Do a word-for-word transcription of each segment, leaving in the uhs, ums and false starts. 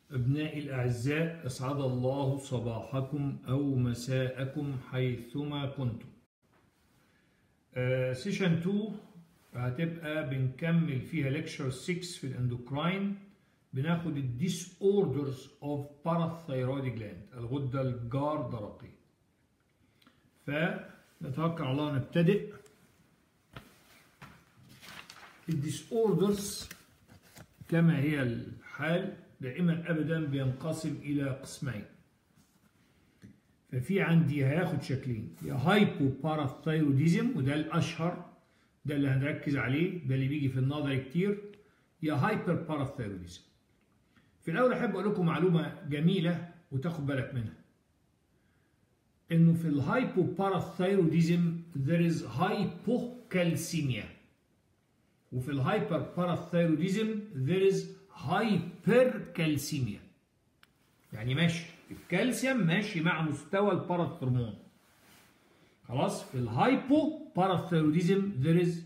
أبنائي الأعزاء، أسعد الله صباحكم أو مساءكم حيثما كنتم. سيشن اتنين هتبقى بنكمل فيها ليكتشر ستة في الاندوكراين، بناخد الديس اوردرز اوف باراثايرويد جلاند، الغدة الجاردرقية. فنتوكل على الله ونبتدئ. الديس اوردرز كما هي الحال دائما ابدا بينقسم الى قسمين. ففي عندي هياخد شكلين، يا هايبو باراثايروديزم وده الاشهر، ده اللي هنركز عليه، ده اللي بيجي في النظر كتير، يا هايبر باراثايروديزم. في الاول احب اقول لكم معلومه جميله وتاخد بالك منها، انه في الهايبو باراثايروديزم there is hypocalcemia، وفي الهايبر باراثايروديزم there is hypercalcemia. يعني ماشي الكالسيوم ماشي مع مستوى الباراثرمون. خلاص، في الهايبو باراثايروديزم there is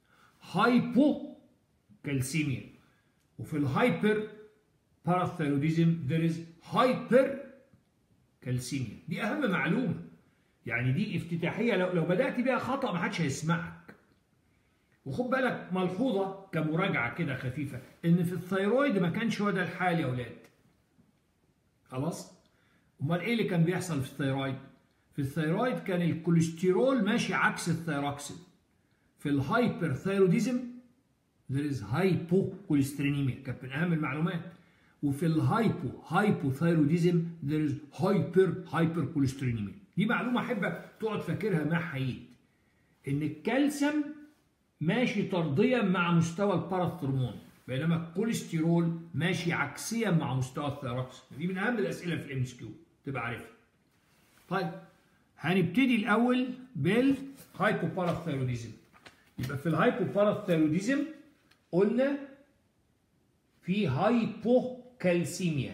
hypocalcemia، وفي الهايبر باراثايروديزم there is hypercalcemia. دي اهم معلومه، يعني دي افتتاحيه، لو لو بدات بيها خطا ما حدش هيسمعك. وخد بالك ملحوظه كمراجعه كده خفيفه، ان في الثيرويد ما كانش هو ده الحال يا اولاد. خلاص؟ امال ايه اللي كان بيحصل في الثيرويد؟ في الثيرويد كان الكوليسترول ماشي عكس الثيروكسين. في الهايبر ثيروديزم there is hypocholesterolemia، كانت من اهم المعلومات. وفي الهايبو هايبو ثيروديزم there is hyper hypercholesterolemia. دي معلومه احب تقعد فاكرها مع حييت، ان الكالسيوم ماشي طرديا مع مستوى الباراثرمون، بينما الكوليسترول ماشي عكسيا مع مستوى الثيروكسين. دي من اهم الاسئله في الام اس كيو تبقى عارفها. طيب هنبتدي الاول بالهايبوباراثايروديزم. يبقى في الهايبوباراثايروديزم قلنا في هايبوكالسيميا،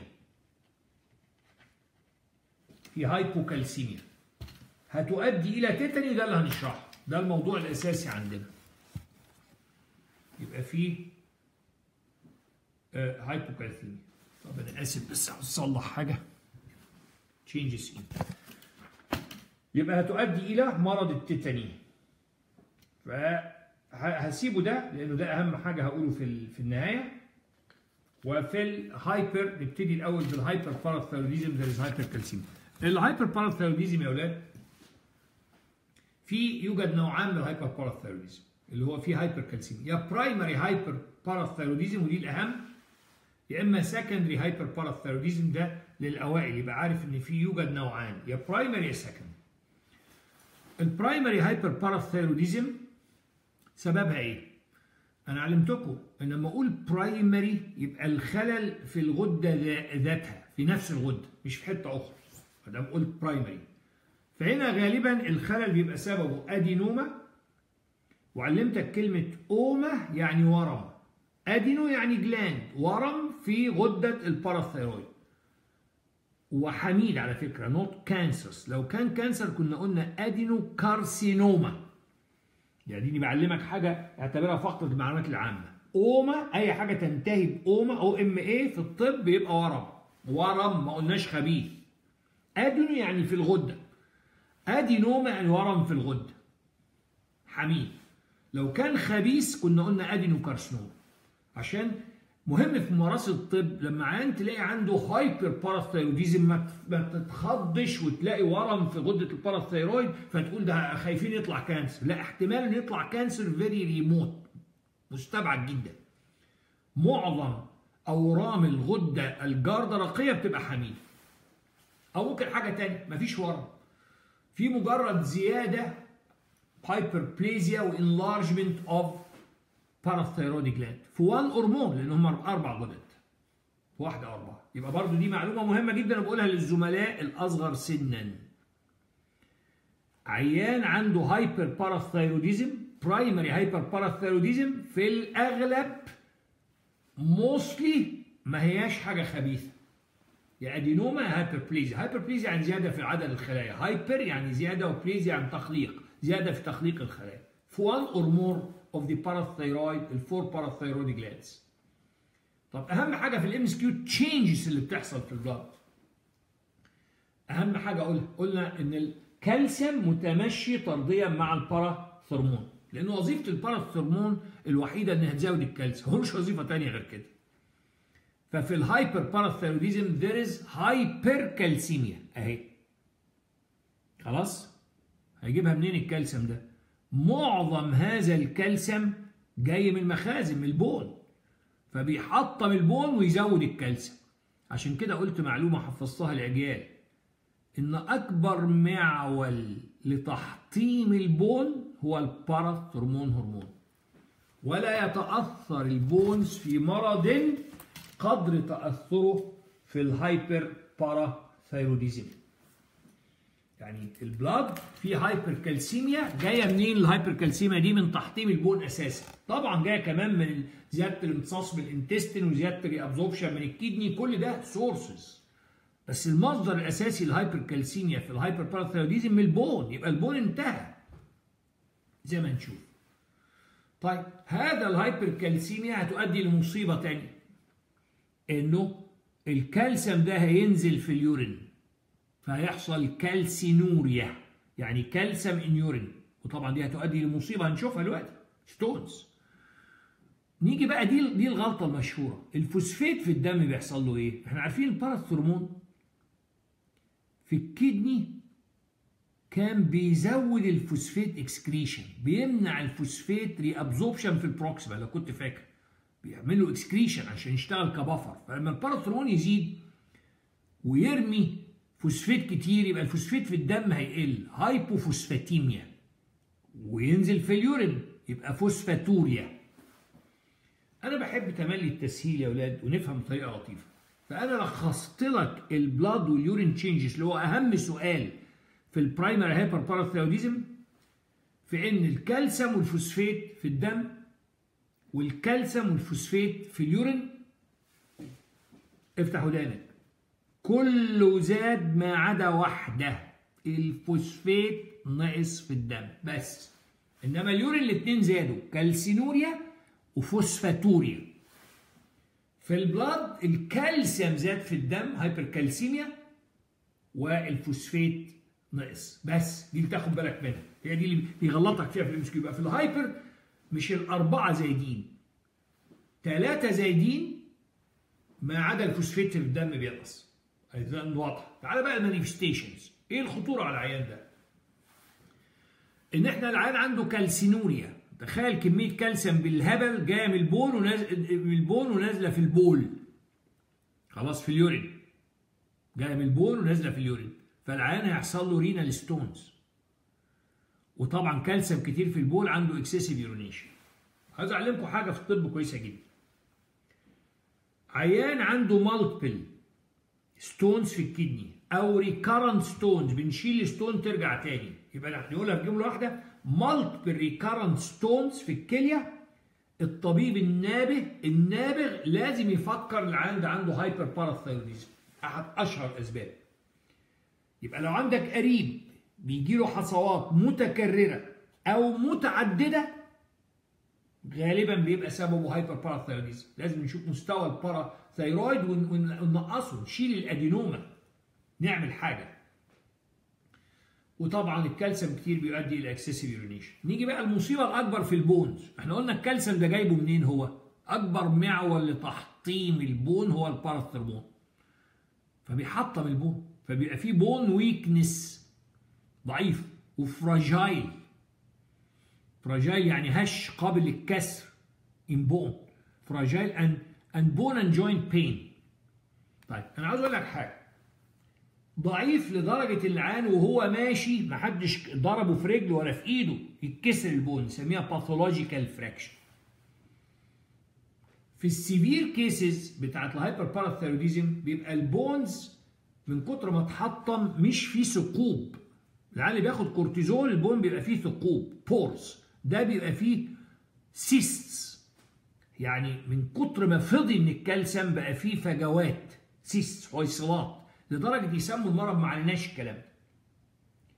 في هايبوكالسيميا هتؤدي الى تيتاني، وده اللي هنشرحه، ده الموضوع الاساسي عندنا. يبقى في آه هايبوكالسيميا. طب انا اسف بس هصلح حاجه، تشينجز ان، يبقى هتؤدي الى مرض التيتاني. فهسيبه ده لانه ده اهم حاجه هقوله في في النهايه. وفي الهايبر نبتدي الاول بالهايبر باراثايروديزم there is hypercalcemia. الهايبر باراثايروديزم يا اولاد في يوجد نوعان من الهايبر باراثايروديزم، اللي هو فيه هايبركالسيميا، يا برايمري هايبر باراثايروديزم ودي الاهم، يا اما سكندري هايبر باراثايروديزم، ده للاوائل يبقى عارف ان في يوجد نوعان، يا برايمري يا سكندري. البرايمري هايبر باراثايروديزم سببها ايه؟ انا علمتكم ان لما اقول برايمري يبقى الخلل في الغده ذاتها، في نفس الغده مش في حته اخرى، فده قلت برايمري. فهنا غالبا الخلل بيبقى سببه ادينوما، وعلمتك كلمه اوما يعني ورم، ادينو يعني جلاند، ورم في غده الباراثايرويد. وحميد على فكره نوت كانسرس، لو كان كانسر كنا قلنا ادينو كارسينوما. يعني دي بعلمك حاجه اعتبرها فقط المعلومات العامه. اوما اي حاجه تنتهي باوما او ام اي في الطب بيبقى ورم، ورم ما قلناش خبيث. ادينو يعني في الغده، ادينوما يعني ورم في الغده. حميد. لو كان خبيث كنا قلنا ادينو كارسينوما. عشان مهم في ممارسه الطب لما عيان تلاقي عنده هايبر باراثايروديزم ما تتخضش وتلاقي ورم في غده الباراثايرويد فتقول ده خايفين يطلع كانسر، لا، احتمال ان يطلع كانسر فيري ريموت، مستبعد جدا. معظم اورام الغده الجاردرقيه بتبقى حميد. او ممكن حاجه ثانيه، مفيش ورم، في مجرد زياده هايبربليزيا وانلارجمنت اوف باراثايرويد جلاند في وان هرمون، لان هم اربع غدد، واحده اربعه. يبقى برضو دي معلومه مهمه جدا بقولها للزملاء الاصغر سنا. عيان عنده هايبر باراثايروديزم، برايمري هايبر باراثايروديزم، في الاغلب موستلي ما هياش حاجه خبيثه، يا ادينوما هايبربليزيا. هايبربليزيا يعني زياده في عدد الخلايا، هايبر يعني زياده، وبليزيا يعني تخليق، زياده في تخليق الخلايا في one or more of the parathyroid, the four parathyroid glands. طب اهم حاجه في الام اس كيو تشينجز اللي بتحصل في البلاد. اهم حاجه قلنا قلنا ان الكالسيوم متمشي طرديا مع الباراثرمون، لان وظيفه الباراثرمون الوحيده انها تزود الكالسيوم، ملوش وظيفه ثانيه غير كده. ففي الهايبر باراثيروديزم there is هايبركالسيميا اهي. خلاص؟ هيجيبها منين الكالسيوم ده؟ معظم هذا الكالسيوم جاي من المخازن، من البون، فبيحطم البون ويزود الكالسيوم. عشان كده قلت معلومه حفظتها الاجيال، ان اكبر معول لتحطيم البون هو الباراثرمون هرمون، ولا يتاثر البونز في مرض قدر تاثره في الهايبر باراثيروديزم. يعني البلاد فيه هايبركالسيميا، جايه منين الهايبركالسيميا دي؟ من تحطيم البون اساسا، طبعا جايه كمان من زياده الامتصاص من الانتستين وزياده الابزوربشن من الكدني، كل ده سورسز، بس المصدر الاساسي للهايبركالسيميا في الهايبر باراثيروديزم من البون، يبقى البون انتهى زي ما نشوف. طيب هذا الهايبركالسيميا هتؤدي لمصيبه ثانيه، انه الكالسيوم ده هينزل في اليورين فهيحصل كالسينوريا، يعني كالسيوم ان يورين، وطبعا دي هتؤدي لمصيبه هنشوفها دلوقتي، ستونز. نيجي بقى دي دي الغلطه المشهوره، الفوسفات في الدم بيحصل له ايه؟ احنا عارفين الباراثرمون في الكدني كان بيزود الفوسفات اكسكريشن، بيمنع الفوسفات ري ابزوربشن في البروكسيما لو كنت فاكر، بيعمل له اكسكريشن عشان يشتغل كبفر. فلما الباراثرمون يزيد ويرمي فوسفات كتير يبقى الفوسفات في الدم هيقل، هايبوفوسفاتيميا، وينزل في اليورين يبقى فوسفاتوريا. انا بحب تملي التسهيل يا اولاد ونفهم بطريقه لطيفه، فانا لخصت لك البلاد واليورين تشينجز اللي هو اهم سؤال في البرايمري هايبر باراثيروديزم، في ان الكالسيوم والفوسفات في الدم والكالسيوم والفوسفات في اليورين، افتح ودانك، كله زاد ما عدا واحده، الفوسفات نقص في الدم بس، انما اليورين الاثنين زادوا، كالسينوريا وفوسفاتوريا. في البلاد الكالسيوم زاد في الدم هايبركالسيميا، والفوسفات نقص بس، دي اللي تاخد بالك منها، هي دي اللي بيغلطك فيها في الام اس كيو. يبقى في الهايبر مش الاربعه زايدين، ثلاثه زايدين ما عدا الفوسفات في الدم بينقص. اذا واضحه. تعالى بقى المانيفستيشنز، ايه الخطوره على العيان ده؟ ان احنا العيان عنده كالسينوريا، تخيل كميه كالسيوم بالهبل جايه من البون ونازله من البون ونازله في البول، خلاص في اليورين، جايه من البون ونازله في اليورين، فالعيان هيحصل له رينال ستونز. وطبعا كالسيوم كتير في البول عنده اكسسيف يورينيشن. عايز اعلمكم حاجه في الطب كويسه جدا. عيان عنده مالتيبل ستونز في الكدني او ريكارنت ستونز، بنشيل ستون ترجع تاني، يبقى نقولها في جمله واحده، مالتيبل ريكارنت ستونز في الكليه، الطبيب النابه النابغ لازم يفكر العيان ده عنده هايبر باراثيروديزم، احد اشهر اسباب. يبقى لو عندك قريب بيجيله حصوات متكرره او متعدده، غالبا بيبقى سببه هايبر باراثيروديزم، لازم نشوف مستوى الباراثيرويد وننقصه، نشيل الادينوما، نعمل حاجه. وطبعا الكالسيوم كتير بيؤدي الى اكسسيف يورينيشن. نيجي بقى المصيبه الاكبر في البونز، احنا قلنا الكالسيوم ده جايبه منين؟ هو اكبر معول لتحطيم البون هو الباراثرمون، فبيحطم البون، فبيبقى فيه بون ويكنس، ضعيف وفراجايل. فراجايل يعني هش قابل للكسر، ان بون فراجايل and and bone and joint pain. طيب انا عاوز اقول لك حاجه، ضعيف لدرجه العيان وهو ماشي محدش ضربه في رجله ولا في ايده يتكسر البون، نسميها باثولوجيكال فراكشن. في السيفير كيسز بتاعت الهايبر باراثيروديزم بيبقى البونز من كتر ما اتحطم مش فيه ثقوب، العيان اللي بياخد كورتيزون البون بيبقى فيه ثقوب بورز، ده بيبقى فيه سيستس، يعني من كتر ما فضي من الكالسيوم بقى فيه فجوات، سيستس، حويصلات، لدرجه يسموا المرض ما عليناش الكلام ده.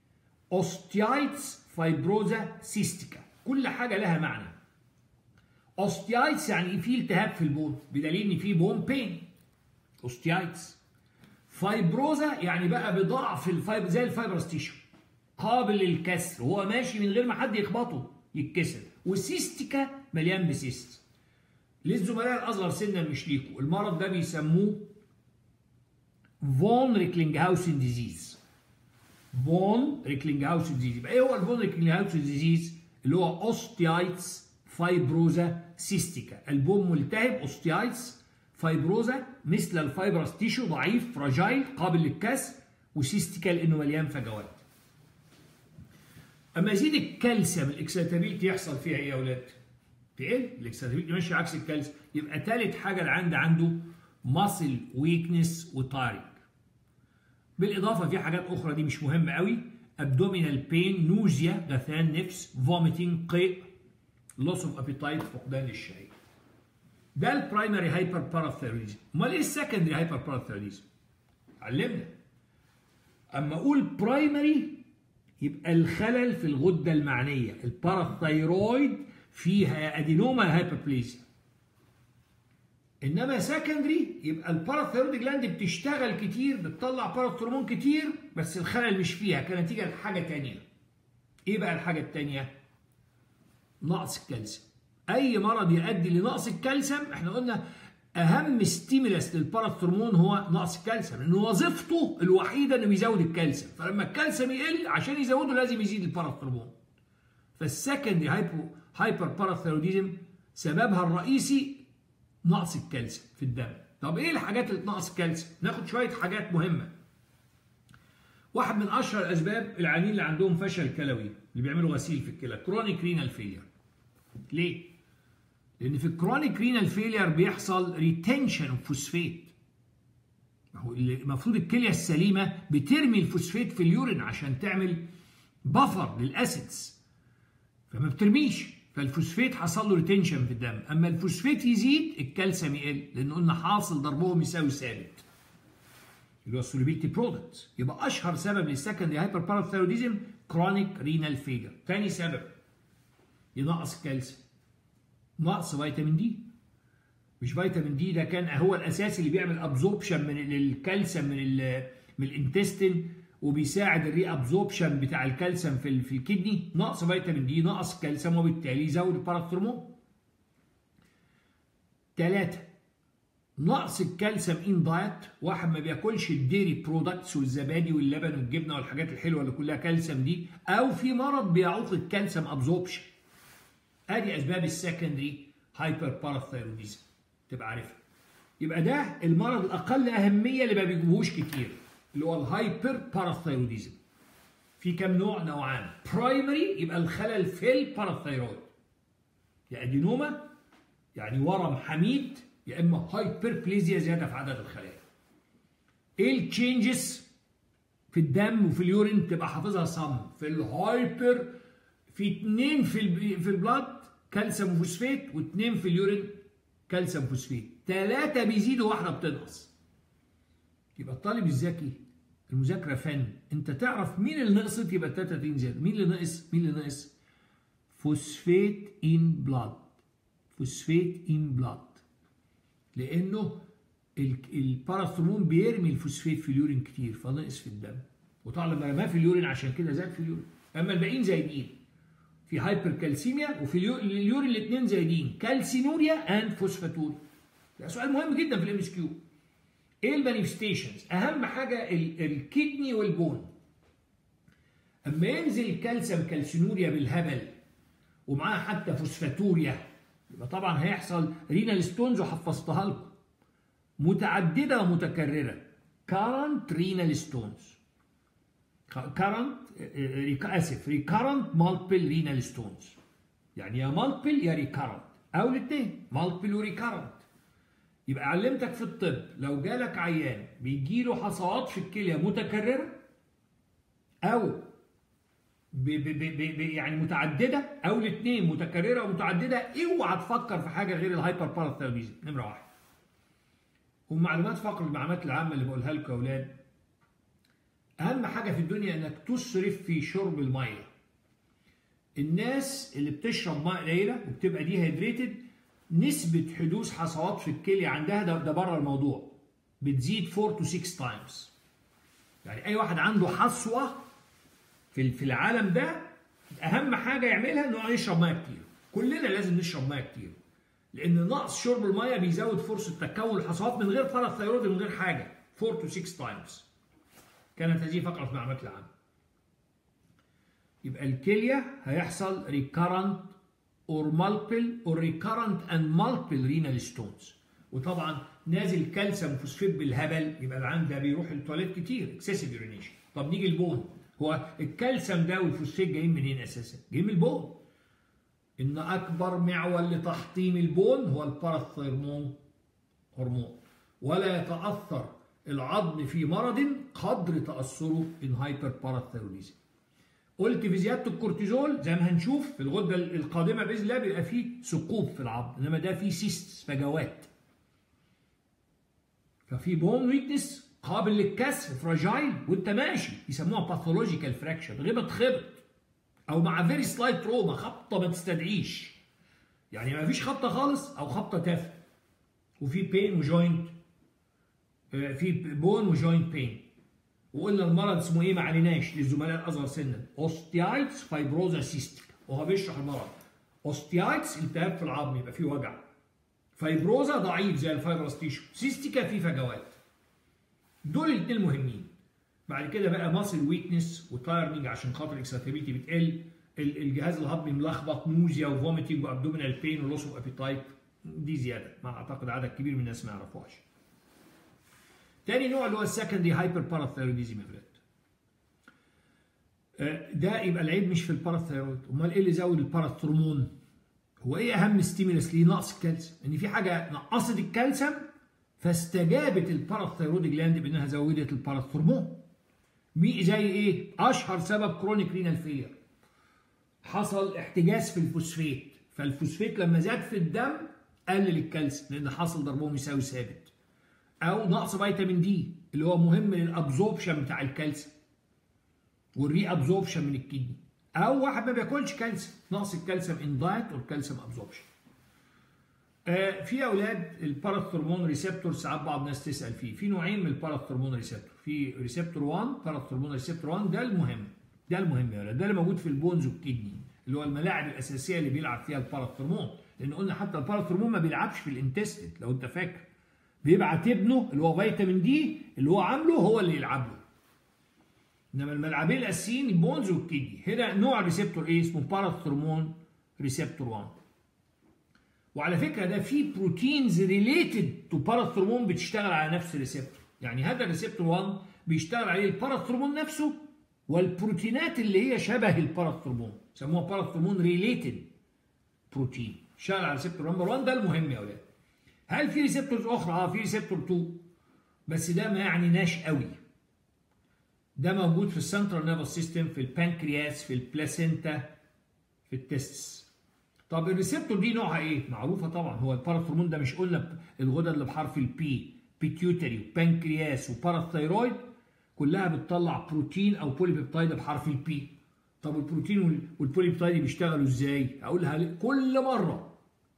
اوستيايتس فايبروزا سيستيكا، كل حاجه لها معنى. اوستيايتس يعني في التهاب في البون بدليل ان في بون بين، اوستيايتس. فايبروزا يعني بقى بضعف الفايبر زي الفايبرس تيشو قابل للكسر، وهو ماشي من غير ما حد يخبطه يتكسر. وسيستيكا مليان بسيست. للزملاء الاصغر سنا مش ليكوا، المرض ده بيسموه فون ريكلينجهاوسن ديزيز. فون ريكلينجهاوسن ديزيز. يبقى ايه هو الفون ريكلينجهاوسن ديزيز؟ اللي هو اوستيايتس فايبروزا سيستيكا. البون ملتهب، اوستيايتس، فايبروزا مثل الفايبرس تيشو ضعيف فراجايل قابل للكسر، وسيستيكا لانه مليان فجوات. اما يزيد الكالسيوم الاكسيتابيلتي يحصل فيها ايه يا اولاد؟ تقل، الاكسيتابيلتي ماشي عكس الكالسيوم. يبقى ثالث حاجه اللي عندي عنده ماسل ويكنس وتايرنج. بالاضافه في حاجات اخرى دي مش مهمه قوي، ابدومينال بين، نوزيا غثيان نفس، فوميتنج قيء، لوس اوف ابيتايت فقدان للشهيه. ده البرايمري هايبر باراثيروديزم. امال ايه السكندري هايبر باراثيروديزم؟ علمنا. اما اقول برايمري يبقى الخلل في الغده المعنيه، الباراثيرويد فيها ادينوما هايبربليزيا. انما سكندري يبقى الباراثيرويد جلاند بتشتغل كتير، بتطلع باراثرمون كتير، بس الخلل مش فيها كنتيجه لحاجه ثانيه. ايه بقى الحاجه الثانيه؟ نقص الكالسيوم. اي مرض يؤدي لنقص الكالسيوم احنا قلنا اهم ستيمولاس للباراثرمون هو نقص الكالسيوم، لان وظيفته الوحيده انه بيزود الكالسيوم، فلما الكالسيوم يقل عشان يزوده لازم يزيد الباراثرمون. فالسكندري هايبو هايبر باراثيروديزم سببها الرئيسي نقص الكالسيوم في الدم. طب ايه الحاجات اللي تنقص الكالسيوم؟ ناخد شويه حاجات مهمه. واحد من اشهر الاسباب العيانين اللي عندهم فشل كلوي اللي بيعملوا غسيل في الكلى، كرونيك رينال فيلير. ليه؟ لان في الكرونيك رينال فيلير بيحصل ريتنشن اوف فوسفات. هو المفروض الكليه السليمه بترمي الفوسفات في اليورين عشان تعمل بفر للاسيدز، فما بترميش، فالفوسفات حصل له ريتنشن في الدم. اما الفوسفات يزيد الكالسيوم يقل، لان قلنا حاصل ضربهم يساوي ثابت اللي هو السوليبيليتي برودكت. يبقى اشهر سبب للسكندري هايبر باراثيروديزم كرونيك رينال فيلير. ثاني سبب ينقص الكالسيوم، نقص فيتامين دي. مش فيتامين دي ده كان هو الاساس اللي بيعمل ابزوربشن من الكالسيوم من ال من الانتستين، وبيساعد الري ابزوربشن بتاع الكالسيوم في في الكدني. نقص فيتامين دي نقص كالسيوم، وبالتالي يزود الباراثرمون. ثلاثة نقص الكالسيوم ان دايت. واحد ما بياكلش الديري برودكتس والزبادي واللبن والجبنه والحاجات الحلوه اللي كلها كالسيوم دي، او في مرض بيعوق الكالسيوم ابزوربشن. ادي اسباب السكندري هايبر باراثيروديزم تبقى عارفها. يبقى ده المرض الاقل اهميه اللي ما بيجيبوهوش كتير، اللي هو الهايبر باراثيروديزم. في كام نوع؟ نوعان. برايمري يبقى الخلل في الباراثيرويد، يا ادينوما يعني ورم حميد، يا اما هايبربليزيا زياده في عدد الخلايا. ايه التشينجز في الدم وفي اليورين تبقى حافظها صم؟ في الهايبر في اثنين في ال في البلاد كالسيوم وفوسفات، واثنين في اليورين كالسيوم وفوسفات. ثلاثه بيزيدوا واحده بتنقص. يبقى الطالب الذكي المذاكره فن، انت تعرف مين اللي نقصت يبقى الثلاثه تنزل. مين اللي نقص؟ مين اللي نقص؟ فوسفات ان بلاد. فوسفات ان بلاد لانه الباراثرمون بيرمي الفوسفات في اليورين كتير فنقص في الدم، وطبعا لما رماه في اليورين عشان كده زاد في اليورين. اما الباقيين زايدين في هايبر كالسيميا، وفي اليورين الاثنين زايدين كالسينوريا اند فوسفاتوريا. ده سؤال مهم جدا في الام اس كيو. ايه المانيفستيشنز؟ اهم حاجه الكدني والبون. اما ينزل الكالسيوم كالسينوريا بالهبل ومعاها حتى فوسفاتوريا، يبقى طبعا هيحصل رينال ستونز، وحفظتها لكم متعدده ومتكرره. كارنت رينال ستونز، كارنت اسف ريكارنت مالتيبل رينال ستونز، يعني يا مالتيبل يا ريكارنت، او الاثنين مالتيبل وريكارنت. يبقى علمتك في الطب لو جالك عيان بيجيله حصوات في الكليه متكرره او ب ب ب ب يعني متعدده، او الاثنين متكرره ومتعدده، اوعى تفكر في حاجه غير الهايبر باراثيروديزم نمره واحد. ومعلومات فقر المعلومات العامه اللي بقولها لكم يا اولاد، اهم حاجه في الدنيا انك تسرف في شرب الميه. الناس اللي بتشرب ميه قليله وبتبقى دي هيدريتد نسبة حدوث حصوات في الكلية عندها ده, ده بره الموضوع بتزيد أربعة to ستة تايمز. يعني أي واحد عنده حصوة في في العالم ده أهم حاجة يعملها إنه يشرب مية كتير. كلنا لازم نشرب مية كتير. لأن نقص شرب المية بيزود فرصة تكون الحصوات من غير باراثايرويد من غير حاجة أربعة to ستة تايمز. كانت هذه فقرة في المعلومات العامة. يبقى الكلية هيحصل recurrent or multiple or recurrent and multiple renal stones. وطبعا نازل كالسيوم فوسفات بالهبل يبقى العيان ده بيروح التواليت كتير excessive urination. طب نيجي البون. هو الكالسيوم ده والفوسفات جايين منين اساسا؟ جايين من البون. ان اكبر معول لتحطيم البون هو الباراثيرمون هرمون، ولا يتاثر العظم في مرض قدر تاثره ان هايبر باراثيروديزم. قلت في زياده الكورتيزول زي ما هنشوف في الغده القادمه باذن الله بيبقى فيه ثقوب في العظم، انما ده فيه سيست فجوات. ففي بون ويكنس قابل للكسر فراجايل وانت ماشي، يسموها باثولوجيكال فراكشر، غير تخبط او مع فيري سلايت تروما، خبطه ما تستدعيش. يعني ما فيش خبطه خالص او خبطه تافهه. وفي بين وجوينت، في بون وجوينت بين. وقلنا المرض اسمه ايه ما عليناش للزملاء الاصغر سنا، اوستيايتس فايبروزا سيستيك، وهو بيشرح المرض. اوستيايتس التهاب في العظم يبقى فيه وجع. فايبروزا ضعيف زي الفايبروس تيشو، سيستيكا فيه فجوات. دول الاثنين مهمين. بعد كده بقى ماسل ويكنس وتايرنج عشان خاطر الاكساتيبيتي بتقل، الجهاز الهضمي ملخبط، نوزيا وفوميتنج وابدومينال بين ولوس اوف ابيتايت، دي زياده ما اعتقد عدد كبير من الناس ما يعرفوهاش. تاني نوع اللي هو السكندري هايبر باراثايروديزم يا ولاد. ده يبقى العيب مش في الباراثايرويد، امال ايه اللي زود الباراثرمون؟ هو ايه اهم ستيمولس ليه؟ نقص الكالسيوم، ان في حاجه نقصت الكالسيوم فاستجابت الباراثايرويد جلاند بانها زودت الباراثرمون. مي زي ايه؟ اشهر سبب كرونيك رينال فيلير، حصل احتجاز في الفوسفات، فالفوسفات لما زاد في الدم قلل الكالسيوم لان حصل ضربهم يساوي ثابت. او نقص فيتامين دي اللي هو مهم للابزوربشن بتاع الكالسيوم والري ابزوربشن من الكدني. او واحد ما بياكلش كالسيوم، نقص الكالسيوم ان دايت والكالسيوم ابزوربشن. آه في اولاد الباراثرمون ريسبتور ساعات بعض الناس تسال فيه، في نوعين من الباراثرمون ريسبتور، في ريسبتور واحد باراثرمون ريسبتور واحد، ده المهم، ده المهم يا ولاد، ده اللي موجود في البونز والكدني اللي هو الملاعب الاساسيه اللي بيلعب فيها الباراثرمون، لان قلنا حتى الباراثرمون ما بيلعبش في الانتستين لو انت فاكر، بيبعت ابنه اللي هو فيتامين دي اللي هو عامله هو اللي يلعب له. انما الملعبين الاساسيين البونز والكدني. هنا نوع ريسبتور ايه؟ اسمه باراثرمون ريسبتور واحد. وعلى فكره ده في بروتينز ريليتد تو باراثرمون بتشتغل على نفس الريسبتور، يعني هذا الريسبتور واحد بيشتغل عليه الباراثرمون نفسه والبروتينات اللي هي شبه الباراثرمون، يسموها باراثرمون ريليتد بروتين، شغال على ريسبتور نمبر واحد. ده المهم يا اولاد. هل في ريسبتورز اخرى؟ اه في ريسبتور اتنين، بس ده ما يعنيناش قوي. ده موجود في السنترال نيرفس سيستم، في البانكرياس، في البلاسينتا، في التستس. طب الريسبتور دي نوعها ايه؟ معروفه طبعا، هو الباراثرمون ده مش قلنا الغدد اللي بحرف البي، بيتيوتري وبانكرياس وباراثايرويد كلها بتطلع بروتين او بوليبيبتايد بحرف البي. طب البروتين والبوليبيبتايد بيشتغلوا ازاي؟ اقولها كل مره.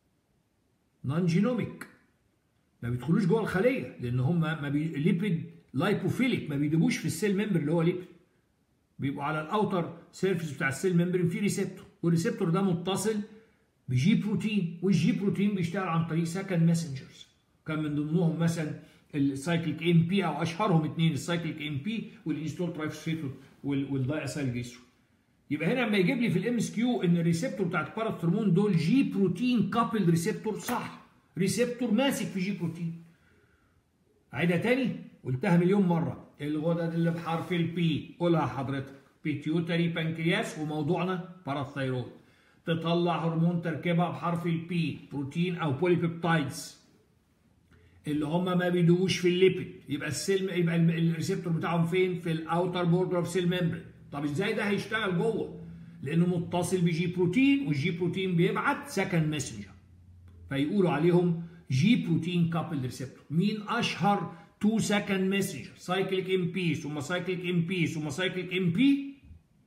نون جينوميك، ما بيدخلوش جوه الخليه لان هم ما بي... ليبيد لايبوفيليك، ما بيدوبوش في السيل ممبر اللي هو ليبيد، بيبقوا على الاوتر سيرفيس بتاع السيل ممبر في ريسبتور، والريسبتور ده متصل بجي بروتين، والجي بروتين بيشتغل عن طريق سكند ماسنجرز، كان من ضمنهم مثلا السايكليك ام بي او اشهرهم اثنين السايكليك ام بي والانستول ترايفوسفيت والداياسايل جليسرول. يبقى هنا لما يجيب لي في الام اس كيو ان الريسبتور بتاعت الباراثرمون دول جي بروتين كابل ريسبتور، صح، ريسبتور ماسك في جي بروتين. عيدها تاني، قلتها مليون مره، الغدد اللي بحرف البي قولها حضرتك، بيتيوتري بانكرياس، وموضوعنا باراثايرويد، تطلع هرمون تركيبها بحرف البي، بروتين او بوليبيبتايدز اللي هم ما بيدوبوش في الليبيد، يبقى السيل يبقى الريسبتور بتاعهم فين؟ في الاوتر بوردر اوف سيل ممبرين. طب ازاي ده هيشتغل جوه؟ لانه متصل بجي بروتين، والجي بروتين بيبعت سكند ماسنجر، فيقولوا عليهم جي بروتين كابل ريسبتور. مين اشهر تو سكند ماسنجر؟ سايكليك ام بي، ثم سايكليك ام بي، ثم سايكليك ام بي،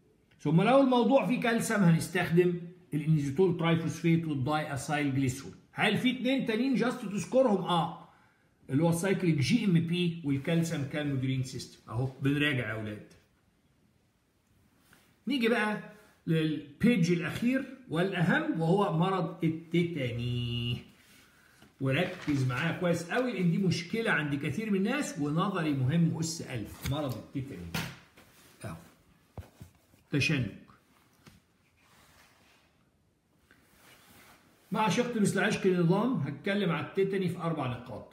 ثم لو الموضوع فيه كالسيوم هنستخدم الانيزيتول ترايفوسفيت والداي اسايل جليسرول. هل في اتنين تانيين جاست تذكرهم؟ اه اللي هو السايكليك جي ام بي والكالسيوم كالمودولين سيستم. اهو بنراجع يا اولاد. نيجي بقى للبيج الاخير والاهم وهو مرض التيتاني. وركز معايا كويس قوي لان دي مشكله عند كثير من الناس ونظري مهم اس ألف. مرض التيتاني اهو تشنج. مع شق مثل عشق النظام هتكلم على التيتاني في اربع نقاط.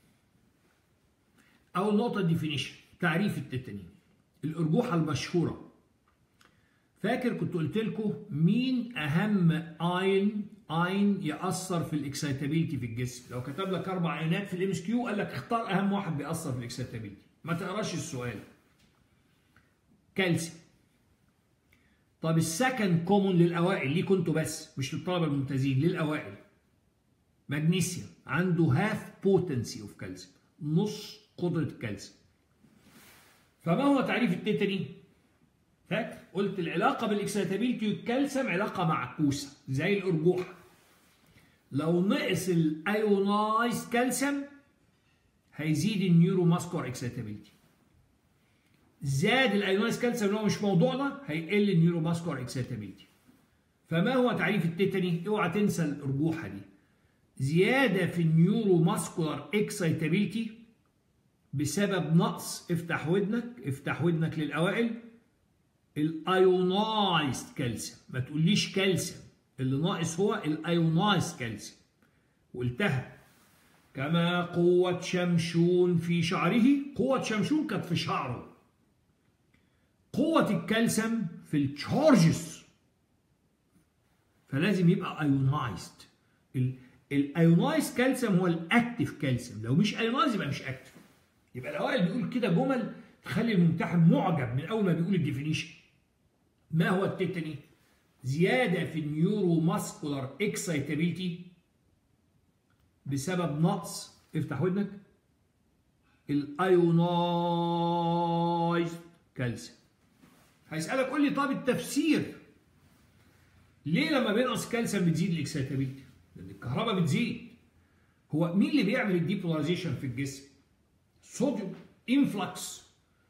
اول نقطه الديفينيشن، تعريف التيتاني. الارجوحه المشهوره، فاكر كنت قلت لكم مين اهم اين اين ياثر في الاكسايتابيلتي في الجسم؟ لو كتب لك اربع اينات في الام اس كيو قال لك اختار اهم واحد بيأثر في الاكسايتابيلتي، ما تقراش السؤال. كالسيوم. طب السكند كومون للاوائل ليه كنتوا بس مش للطلبه الممتازين، للاوائل. مغنيسيوم عنده هاف بوتنسي اوف كالسيوم، نص قدره الكالسيوم. فما هو تعريف التيتاني؟ فاكر؟ قلت العلاقه بالاكسيتابيلتي والكالسيوم علاقه معكوسه زي الارجوحه. لو نقص الايونايز كالسيوم هيزيد النيورو ماسكولار اكسيتابيلتي. زاد الايونايز كالسيوم اللي هو مش موضوعنا هيقل النيورو ماسكولار اكسيتابيلتي. فما هو تعريف التيتاني؟ اوعى تنسى الارجوحه دي. زياده في النيورو ماسكولار اكسيتابيلتي بسبب نقص، افتح ودنك افتح ودنك للاوائل، الايونايزد كالسيوم. ما تقوليش كالسيوم، اللي ناقص هو الايونايزد كالسيوم. وقلتها كما قوة شمشون في شعره. قوة شمشون كانت في شعره. قوة الكالسيوم في التشارجز. فلازم يبقى ايونايزد. الايونايزد كالسيوم هو الاكتف كالسيوم، لو مش ايونايزد يبقى مش اكتف. يبقى الاوائل بيقول كده جمل تخلي الممتحن معجب من اول ما بيقول الديفينيشن. ما هو التيتاني؟ زيادة في النيورو ماسكولار اكسايتابيلتي بسبب نقص، افتح ودنك، الايونايزد كالسيوم. هيسألك قول لي طب التفسير ليه لما بينقص كالسيوم بتزيد الاكسايتابيلتي؟ لأن الكهرباء بتزيد. هو مين اللي بيعمل الديبولاريزيشن في الجسم؟ صوديوم انفلكس.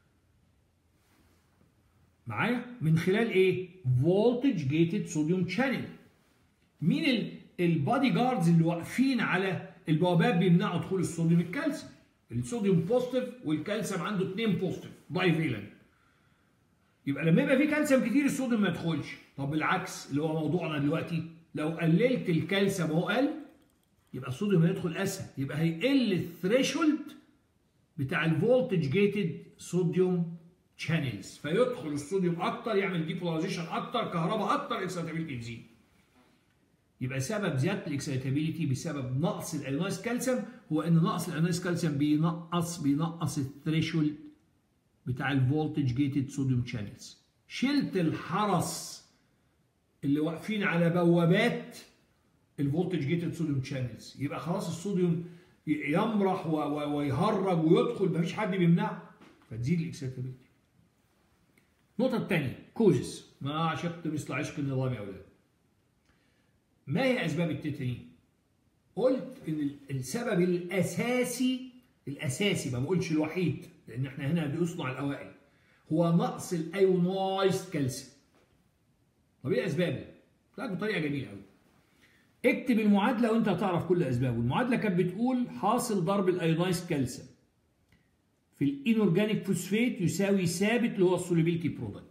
معايا؟ من خلال ايه؟ فولتج جيتد صوديوم شانل. مين البادي جاردز اللي واقفين على البوابات بيمنعوا دخول الصوديوم؟ الكالسيوم. الصوديوم بوزيتيف والكالسيوم عنده اتنين بوزيتيف باي فيلنت. يبقى لما يبقى في كالسيوم كتير الصوديوم ما يدخلش. طب العكس اللي هو موضوعنا دلوقتي، لو قللت الكالسيوم وهو قل يبقى الصوديوم هيدخل اسهل، يبقى هيقل الثريشولد بتاع الفولتج جيتد صوديوم شانلز، فيدخل الصوديوم اكتر، يعمل ديبولاريزيشن اكتر، كهرباء اكتر، اكسايتابيلتي تزيد. يبقى سبب زياده الاكسايتابيلتي بسبب نقص الايونايز كالسيوم هو ان نقص الايونايز كالسيوم بينقص بينقص الثريشولد بتاع الفولتج جيتد صوديوم شانلز. شلت الحرس اللي واقفين على بوابات الفولتج جيتد صوديوم شانلز، يبقى خلاص الصوديوم يمرح ويهرج ويدخل، مفيش حد بيمنعه، فتزيد الاكسايتابيلتي. النقطة الثانية كوزس. ما عشقت مثل عشق النظام يا أولاد. ما هي أسباب التيتاني؟ قلت إن السبب الأساسي الأساسي ما بقولش الوحيد لأن إحنا هنا بنصنع الأوائل هو نقص الأيونايزد كالسيوم. طب إيه أسبابه؟ طلعت بطريقة جميلة أوي. اكتب المعادلة وأنت هتعرف كل أسبابه. المعادلة كانت بتقول حاصل ضرب الأيونايزد كالسيوم في الانورجانيك فوسفات يساوي ثابت اللي هو السوليبيليتي برودكت.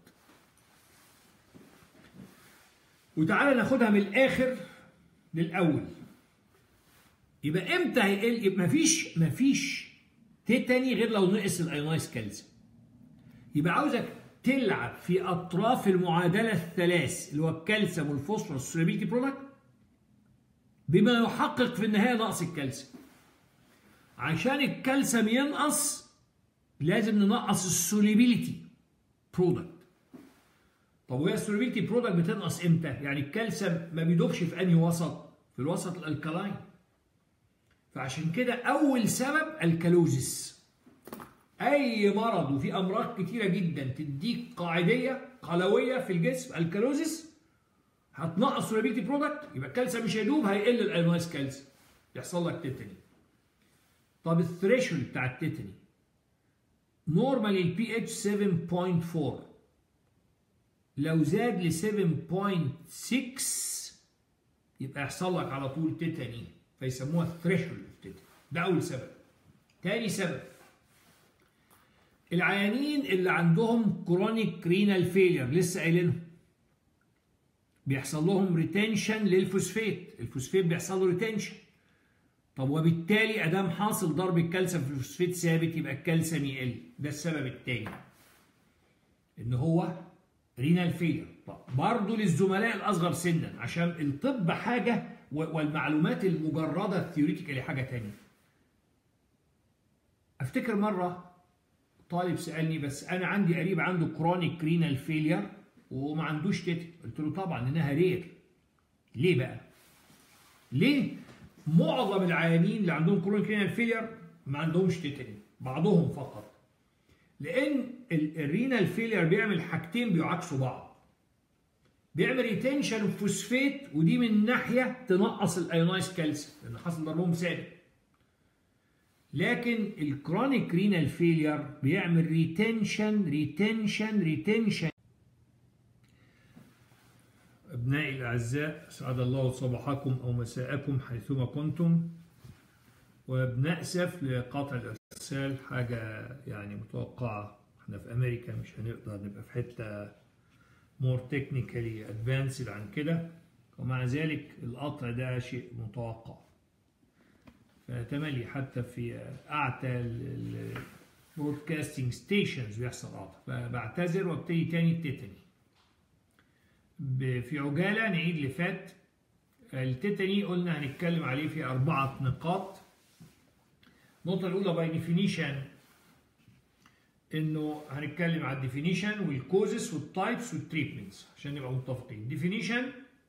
وتعالى ناخدها من الاخر للاول. يبقى امتى هيقل؟ يبقى مفيش مفيش تيتاني غير لو نقص الايونايز كالسيوم. يبقى عاوزك تلعب في اطراف المعادله الثلاث اللي هو الكالسيوم والفوسفور والسوليبيليتي برودكت بما يحقق في النهايه نقص الكالسيوم. عشان الكالسيوم ينقص لازم ننقص السوليبيليتي برودكت. طب وهي السوليبيليتي برودكت بتنقص امتى؟ يعني الكالسيوم ما بيدوبش في انهي وسط؟ في الوسط الالكالاين. فعشان كده اول سبب الكالوزيس. اي مرض وفي امراض كتيره جدا تديك قاعديه قلويه في الجسم، الكالوزيس هتنقص سوليبيليتي برودكت، يبقى الكالسيوم مش هيدوب، هيقل الايونايز كالسيوم. يحصل لك تيتاني. طب الثريشولد بتاع التيتاني نورمالي البي اتش سبعة فاصلة أربعة، لو زاد ل سبعة فاصلة ستة يبقى يحصل لك على طول تيتاني، فيسموها ثريشولد تيتاني. ده أول سبب. تاني سبب العيانين اللي عندهم كرونيك رينال فيلير، لسه قايلينهم، بيحصل لهم ريتنشن للفوسفات، الفوسفات بيحصل له ريتنشن. طب وبالتالي ادام حاصل ضرب الكالسيوم في الفوسفات ثابت يبقى الكالسيوم يقل. ده السبب الثاني ان هو رينال فيلير. طب برضه للزملاء الاصغر سنا، عشان الطب حاجه والمعلومات المجرده الثيوريتيكالي حاجه ثانيه. افتكر مره طالب سالني بس انا عندي قريب عنده كرونيك رينال فيلير وما عندوش تيتاني. قلت له طبعا انها رير. ليه بقى؟ ليه؟ معظم العيانين اللي عندهم كرونيك رينال فيلير ما عندهمش تيتاني، بعضهم فقط. لان الرينال فيلير بيعمل حاجتين بيعكسوا بعض. بيعمل ريتنشن الفوسفات، ودي من ناحيه تنقص الايونايز كالسيوم لان حصل ضربهم ثابت. لكن الكرونيك رينال فيلير بيعمل ريتنشن ريتنشن ريتنشن. أبنائي الأعزاء، أسعد الله صباحكم أو مساءكم حيثما كنتم، وبنأسف لقطع الإرسال، حاجة يعني متوقعة. احنا في أمريكا مش هنقدر نبقى في حتة مور تكنيكالي أدفانسد عن كده، ومع ذلك القطع ده شيء متوقع. فتملي حتى في أعتى البرودكاستنج ستيشنز بيحصل قطع، فبعتذر وابتدي تاني التيتاني. في عجالة نعيد اللي فات. التيتاني قلنا هنتكلم عليه في أربعة نقاط. النقطة الأولى باي ديفينيشن، إنه هنتكلم على الديفينيشن والكوزس والتايبس والتريتمنتس عشان نبقى متفقين. ديفينيشن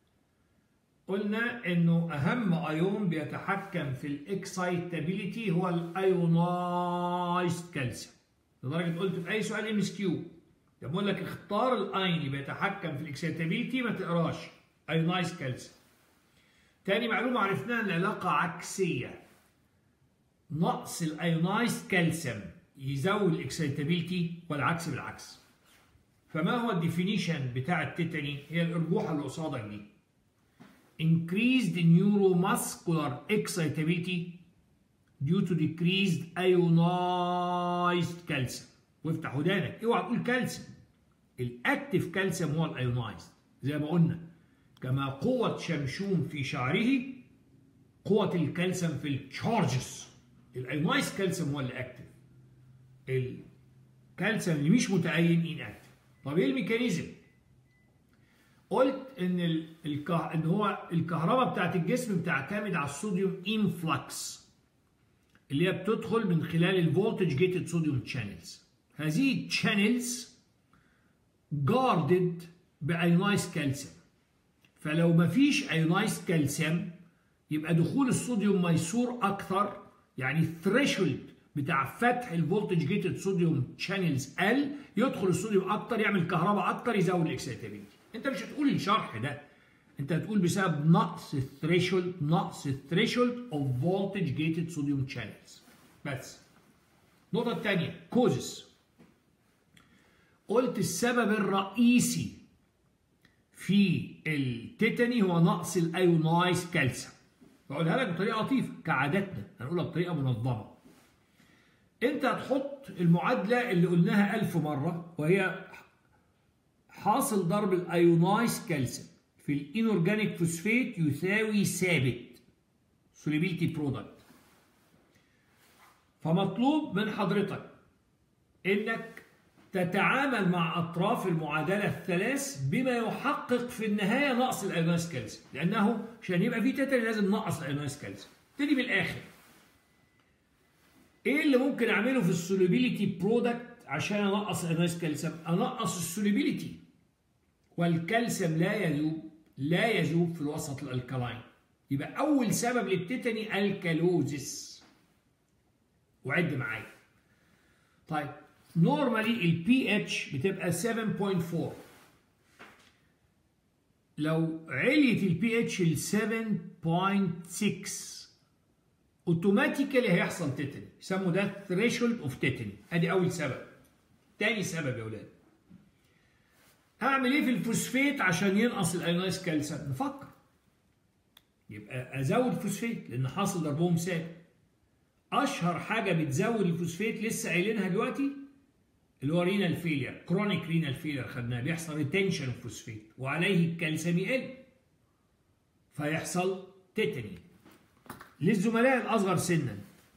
قلنا إنه أهم أيون بيتحكم في الإكسايتابيليتي هو الأيونايزد كالسيوم، لدرجة قلت في أي سؤال ام اس كيو لما اقول لك اختار الاين اللي بيتحكم في الاكسيتابيلتي ما تقراش ايونايز كالسيوم. تاني معلومه عرفناها العلاقه عكسيه، نقص الايونايز كالسيوم يزود الاكسيتابيلتي والعكس بالعكس. فما هو الديفينيشن بتاع التيتاني؟ هي الارجوحه اللي قصادك دي. increased neuromuscular excitability due to decreased ionized calcium. وافتح ودانك اوعى تقول كالسيوم. الاكتف كالسيوم هو الايونايزد، زي ما قلنا كما قوة شمشون في شعره قوة الكالسيوم في التشارجز. الايونايزد كالسيوم هو اللي اكتف، الكالسيوم اللي مش متأين ان اكتف. طب ايه الميكانيزم؟ قلت ان ال... الكه... ان هو الكهرباء بتاعت الجسم بتعتمد على الصوديوم انفلكس اللي هي بتدخل من خلال الفولتج جيتد صوديوم تشانلز. هذه التشانلز جاردد بايونايز كالسيوم، فلو ما فيش ايونايز كالسيوم يبقى دخول الصوديوم ميسور اكثر، يعني الثريشولد بتاع فتح الفولتج جيتد صوديوم تشانلز قل، يدخل الصوديوم اكتر يعمل كهرباء اكتر يزود الاكسيتابيلتي. انت مش هتقول الشرح ده، انت هتقول بسبب نقص الثريشولد نقص الثريشولد اوف فولتج جيتد صوديوم تشانلز بس. النقطة الثانية كوزس. قلت السبب الرئيسي في التيتاني هو نقص الايونايز كالسيوم. بقولها لك بطريقة لطيفة كعادتنا، هنقولها بطريقة منظمة. انت هتحط المعادلة اللي قلناها ألف مرة، وهي حاصل ضرب الايونايز كالسيوم في الانورجانيك فوسفات يساوي ثابت سوليبيليتي برودكت. فمطلوب من حضرتك انك تتعامل مع اطراف المعادله الثلاث بما يحقق في النهايه نقص الايونايز كالسيوم، لانه عشان يبقى في تيتاني لازم نقص الايونايز كالسيوم. ابتدي بالاخر. ايه اللي ممكن اعمله في السوليبيليتي برودكت عشان انقص الايونايز كالسيوم؟ انقص السوليبيليتي، والكالسيوم لا يذوب لا يذوب في الوسط الالكالاين. يبقى اول سبب للتيتاني الكالوزيس. وعد معايا. طيب نورمالي البي اتش بتبقى سبعة فاصلة أربعة. لو عليت البي اتش ل سبعة فاصلة ستة اوتوماتيكالي هيحصل تيتاني، يسموا ده ثريشولد اوف تيتاني. ادي اول سبب. تاني سبب يا ولاد، اعمل ايه في الفوسفيت عشان ينقص الايونايز كالسيوم؟ نفكر. يبقى ازود فوسفيت لان حاصل ضربهم سالب. اشهر حاجه بتزود الفوسفيت لسه قايلينها دلوقتي اللي هو رينال فيلير، كرونيك رينال فيلير خدناها، بيحصل ريتنشن الفوسفيت وعليه الكالسيوم يقل فيحصل تيتاني. للزملاء الاصغر سنا،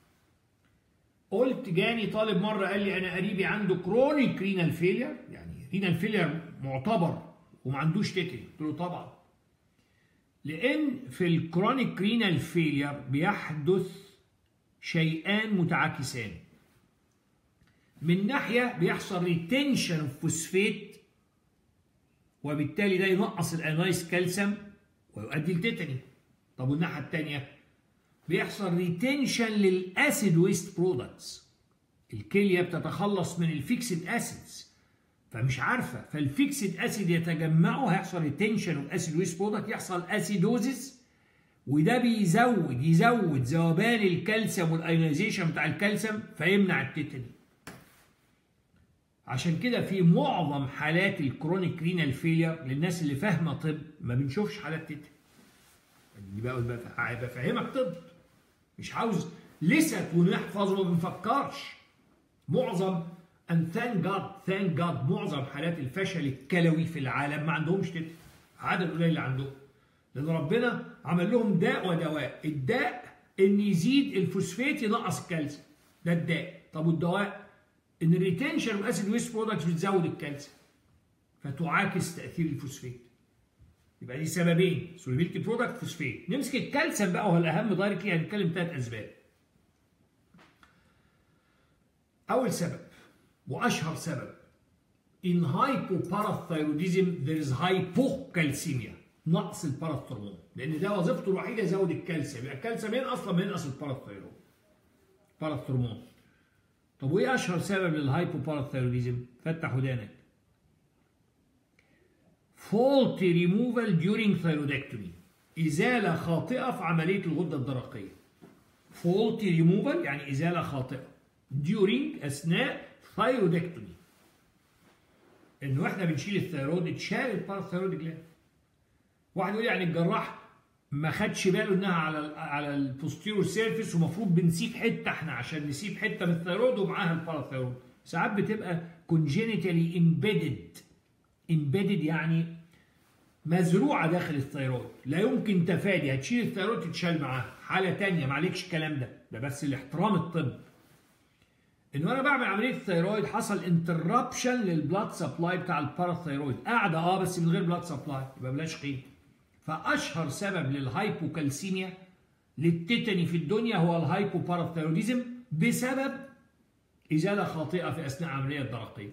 قلت جاني طالب مره قال لي انا قريبي عنده كرونيك رينال فيلير، يعني رينال فيلير معتبر وما عندوش تيتاني. قلت له طبعا، لان في الكرونيك رينال فيلير بيحدث شيئان متعاكسان. من ناحيه بيحصل ريتنشن فوسفيت وبالتالي ده ينقص الايونايز كالسيوم ويؤدي لتيتاني. طب والناحيه الثانيه بيحصل ريتنشن للاسيد ويست برودكتس. الكليه بتتخلص من الفيكسد اسيدز فمش عارفه، فالفيكسد اسيد يتجمعوا، هيحصل ريتنشن والاسيد ويست برودكت، يحصل اسيدوزيس، وده بيزود يزود ذوبان الكالسيوم والايونيزيشن بتاع الكالسيوم فيمنع التيتاني. عشان كده في معظم حالات الكرونيك رينال فيلير للناس اللي فاهمه طب ما بنشوفش حالات تيتاني. دي بقى بفهمك طب، مش عاوز لست ونحفظ وما بنفكرش. معظم ان ثانك جاد ثانك جاد معظم حالات الفشل الكلوي في العالم ما عندهمش تيتاني، عدد قليل اللي عندهم، لان ربنا عمل لهم داء ودواء. الداء ان يزيد الفوسفات ينقص الكالسيوم، ده الداء. طب والدواء ان الريتنشن والاسيد ويست برودكتس بتزود الكالسيوم فتعاكس تاثير الفوسفات. يبقى دي سببين، سوليبيلتي برودكت فوسفات. نمسك الكالسيوم بقى وهو الاهم دايركتلي، هنتكلم ثلاث اسباب. اول سبب واشهر سبب، in hypoparathyroidism there is hypocalcemia، نقص الباراثرمون، لان ده وظيفته الوحيده يزود الكالسيوم. يبقى الكالسيوم ينقص لما ينقص الباراثيرون باراثرمون. طب وايه اشهر سبب للهايبوباراثيروديزم؟ فتح ودانك. faulty removal during thyroidectomy، ازاله خاطئه في عمليه الغده الدرقيه. faulty removal يعني ازاله خاطئه during اثناء thyroidectomy، انه احنا بنشيل الثيرويد اتشال الباراثيرويد جلاند. واحد يقول يعني الجراح ما خدش باله انها على ال على البوستيرور سيرفيس ومفروض بنسيب حته احنا عشان نسيب حته من الثيرويد ومعاها الباراثيرويد. ساعات بتبقى كونجينيتالي امبيدد، امبيدد يعني مزروعه داخل الثيرويد، لا يمكن تفادي، هتشيل الثيرويد تتشال معاها. حاله ثانيه ما عليكش الكلام ده، ده بس الاحترام الطب. ان انا بعمل عمليه الثيرويد حصل انتربشن للبلاد سبلاي بتاع الباراثيرويد، قاعده اه بس من غير بلاد سبلاي، يبقى بلاش قيمه. فاشهر سبب للهايبوكالسيميا للتيتاني في الدنيا هو الهايبوباراثيروديزم بسبب ازاله خاطئه في اثناء العمليه الدرقيه.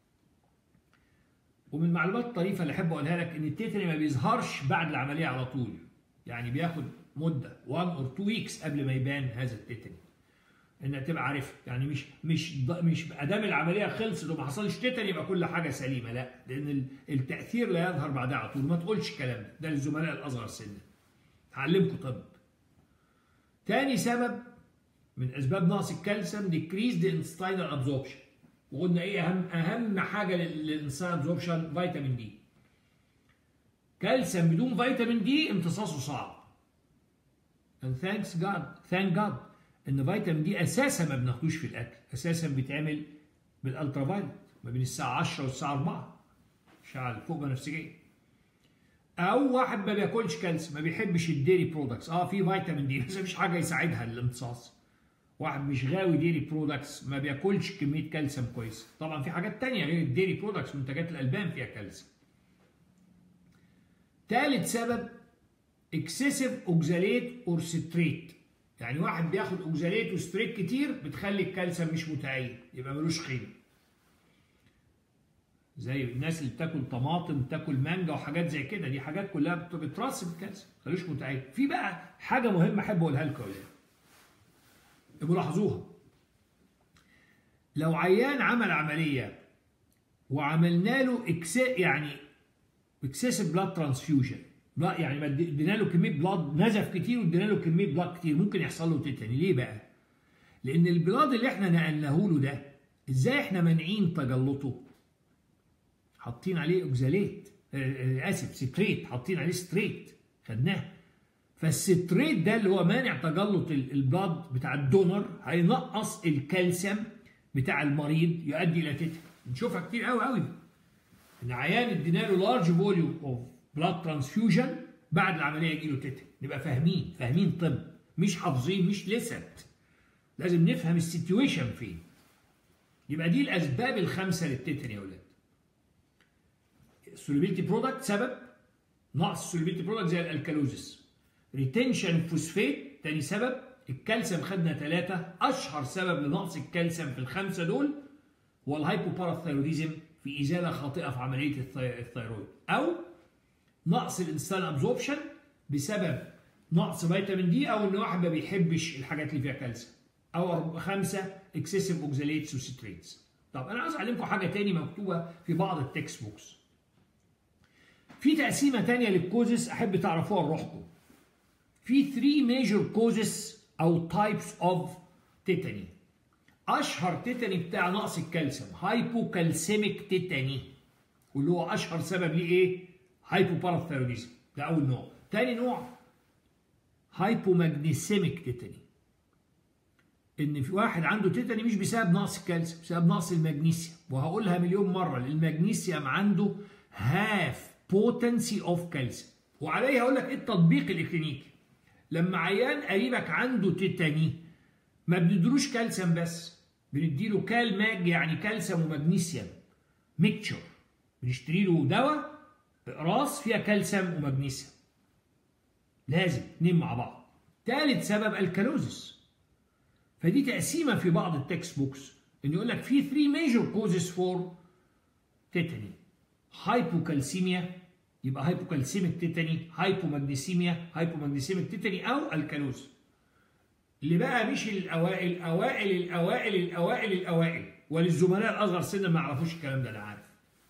ومن المعلومات الطريفه اللي احب اقولها لك ان التيتاني ما بيظهرش بعد العمليه على طول، يعني بياخد مده واحد اور اتنين ويكس قبل ما يبان هذا التيتاني. انك تبقى عارف، يعني مش مش مش ادام العمليه خلصت وما حصلش تيتاني يبقى كل حاجه سليمه، لا، لان التاثير لا يظهر بعدها على طول. ما تقولش الكلام ده، ده للزملاء الاصغر سنا. هعلمكم طب. تاني سبب من اسباب نقص الكالسيوم decreased intestinal absorption، وقلنا ايه اهم اهم حاجه للانسان ابزوربشن؟ فيتامين دي. كالسيوم بدون فيتامين دي امتصاصه صعب. and thanks God thank God ان فيتامين دي اساسا ما بناخدوش في الاكل، اساسا بيتعمل بالالترا فايلت ما بين الساعه عشرة والساعه أربعة، اشعه فوق بنفسجيه. او واحد ما بياكلش كالسيوم، ما بيحبش الديري برودكتس، اه في فيتامين دي بس مفيش حاجه يساعدها للامتصاص. واحد مش غاوي ديري برودكتس، ما بياكلش كميه كالسيوم كويس. طبعا في حاجات ثانيه غير الديري برودكتس، منتجات الالبان فيها كالسيوم. ثالث سبب اكسسيف اوكزاليت اور ستريت، يعني واحد بياخد اوكزاليت وستريت كتير بتخلي الكالسيوم مش متعين، يبقى ملوش قيمه. زي الناس اللي بتاكل طماطم، بتاكل مانجا وحاجات زي كده، دي حاجات كلها بترسب الكالسيوم، ملوش متعين. في بقى حاجه مهمه احب اقولها لكم يا ولاد، ابقوا لاحظوها. لو عيان عمل عمليه وعملنا له اكس يعني اكسسيف بلاد ترانسفيوجن لا يعني ادينا له كميه بلاد، نزف كتير وادينا له كميه بلاد كتير، ممكن يحصل له تيتاني. ليه بقى؟ لان البلاد اللي احنا نقلناه له ده ازاي احنا مانعين تجلطه؟ حاطين عليه اوكزاليت، اسف ستريت، حاطين عليه ستريت خدناه. فالستريت ده اللي هو مانع تجلط البلاد بتاع الدونر هينقص الكالسيوم بتاع المريض يؤدي الى تيتاني. نشوفها كتير قوي قوي ان عيان ادينا له لارج فوليوم اوف بلاد ترانسفيوجن بعد العمليه يجي له تيتاني. نبقى فاهمين فاهمين طب، مش حافظين، مش لست. لازم نفهم السيتويشن فين. يبقى دي الاسباب الخمسه للتيتاني يا اولاد. السوليبيليتي برودكت سبب، نقص السوليبيليتي برودكت زي الالكالوزيس. ريتنشن فوسفيت تاني سبب. الكالسيوم خدنا ثلاثه. اشهر سبب لنقص الكالسيوم في الخمسه دول هو الهايبوباراثايروديزم في ازاله خاطئه في عمليه الثيرويد، او نقص الانسان ابزوربشن بسبب نقص فيتامين دي، او ان واحد ما بيحبش الحاجات اللي فيها كالسيوم، او خمسه اكسسيف اوكزاليتس وستريتس. طب انا عايز اعلمكم حاجه تاني مكتوبه في بعض التكست بوكس. في تقسيمه تانيه للكوزس احب تعرفوها لروحكم. في ثلاثة ميجر كوزس او تايبس اوف تيتاني. اشهر تيتاني بتاع نقص الكالسيوم هايبوكالسيميك تيتاني، واللي هو اشهر سبب ليه ايه؟ هايبوباراثايروديزم، ده اول نوع. تاني نوع هايبوماجنيسيميك تيتاني، ان في واحد عنده تيتاني مش بسبب نقص الكالسيوم، بسبب نقص المغنيسيوم. وهقولها مليون مره، المغنيسيوم عنده هاف بوتنسي اوف كالسيوم. وعليه هقول لك ايه التطبيق الاكلينيكي. لما عيان قريبك عنده تيتاني ما بنديلوش كالسيوم بس، بنديله كال ماج، يعني كالسيوم ومغنيسيوم ميكتشر. بنشتري له دواء اقراص فيها كالسيوم ومغنيسيوم، لازم اتنين مع بعض. ثالث سبب الكالوزس. فدي تقسيمه في بعض التكست بوكس ان يقول لك في ثلاثة ميجر كوزز فور تيتاني. هايبوكالسيميا يبقى هايبوكالسيميك تيتاني، هايبوماجنيسيميا هايبوماجنيسيميك تيتاني، او الكالوز. اللي بقى مش الاوائل اوائل الاوائل الاوائل الاوائل، وللزملاء الاصغر سنا ما يعرفوش الكلام ده، انا عارف.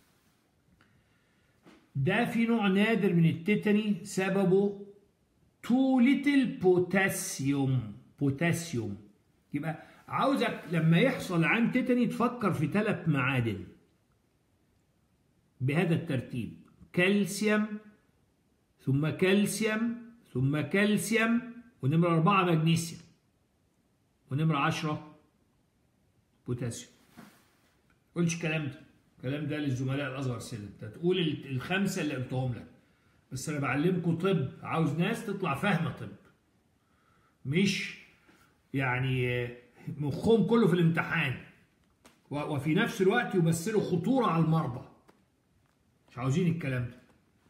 ده في نوع نادر من التيتاني سببه تو ليتل بوتاسيوم. بوتاسيوم يبقى عاوزك لما يحصل عن تيتاني تفكر في ثلاث معادن بهذا الترتيب: كالسيوم ثم كالسيوم ثم كالسيوم، ونمرة أربعة مغنيسيوم، ونمرة عشرة بوتاسيوم. قولش الكلام ده، الكلام ده للزملاء الأصغر سنا، أنت تقول الخمسة اللي قلتهم لك. بس أنا بعلمكم طب، عاوز ناس تطلع فاهمة طب، مش يعني مخهم كله في الامتحان وفي نفس الوقت يمثلوا خطورة على المرضى. مش عاوزين الكلام ده.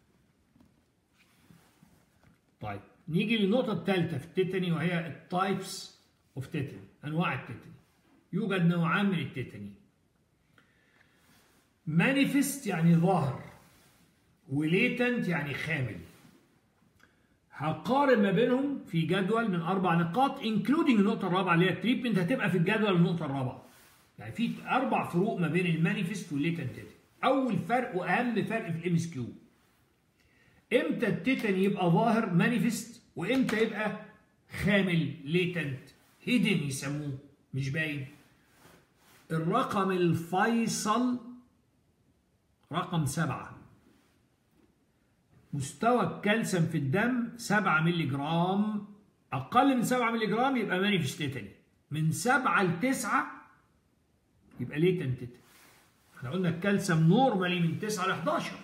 طيب نيجي للنقطة الثالثة في التيتاني، وهي التايبس اوف تيتاني، أنواع التيتاني. يوجد نوعان من التيتاني: مانيفست يعني ظاهر، وليتنت يعني خامل. هقارن ما بينهم في جدول من أربع نقاط انكلودنج النقطة الرابعة اللي هي التريتمنت، هتبقى في الجدول النقطة الرابعة. يعني في أربع فروق ما بين المانيفست والليتنت تيتاني. أول فرق وأهم فرق في الام اس كيو: امتى التيتاني يبقى ظاهر مانيفست، وامتى يبقى خامل ليتنت هيدن يسموه، مش باين. الرقم الفيصل رقم سبعة. مستوى الكالسيوم في الدم سبعة مللي جرام، أقل من سبعة مللي جرام يبقى مانيفست تيتاني، من سبعة لتسعة يبقى ليتنت تيتاني. احنا قلنا الكالسيوم نورمالي من تسعة ل حداشر،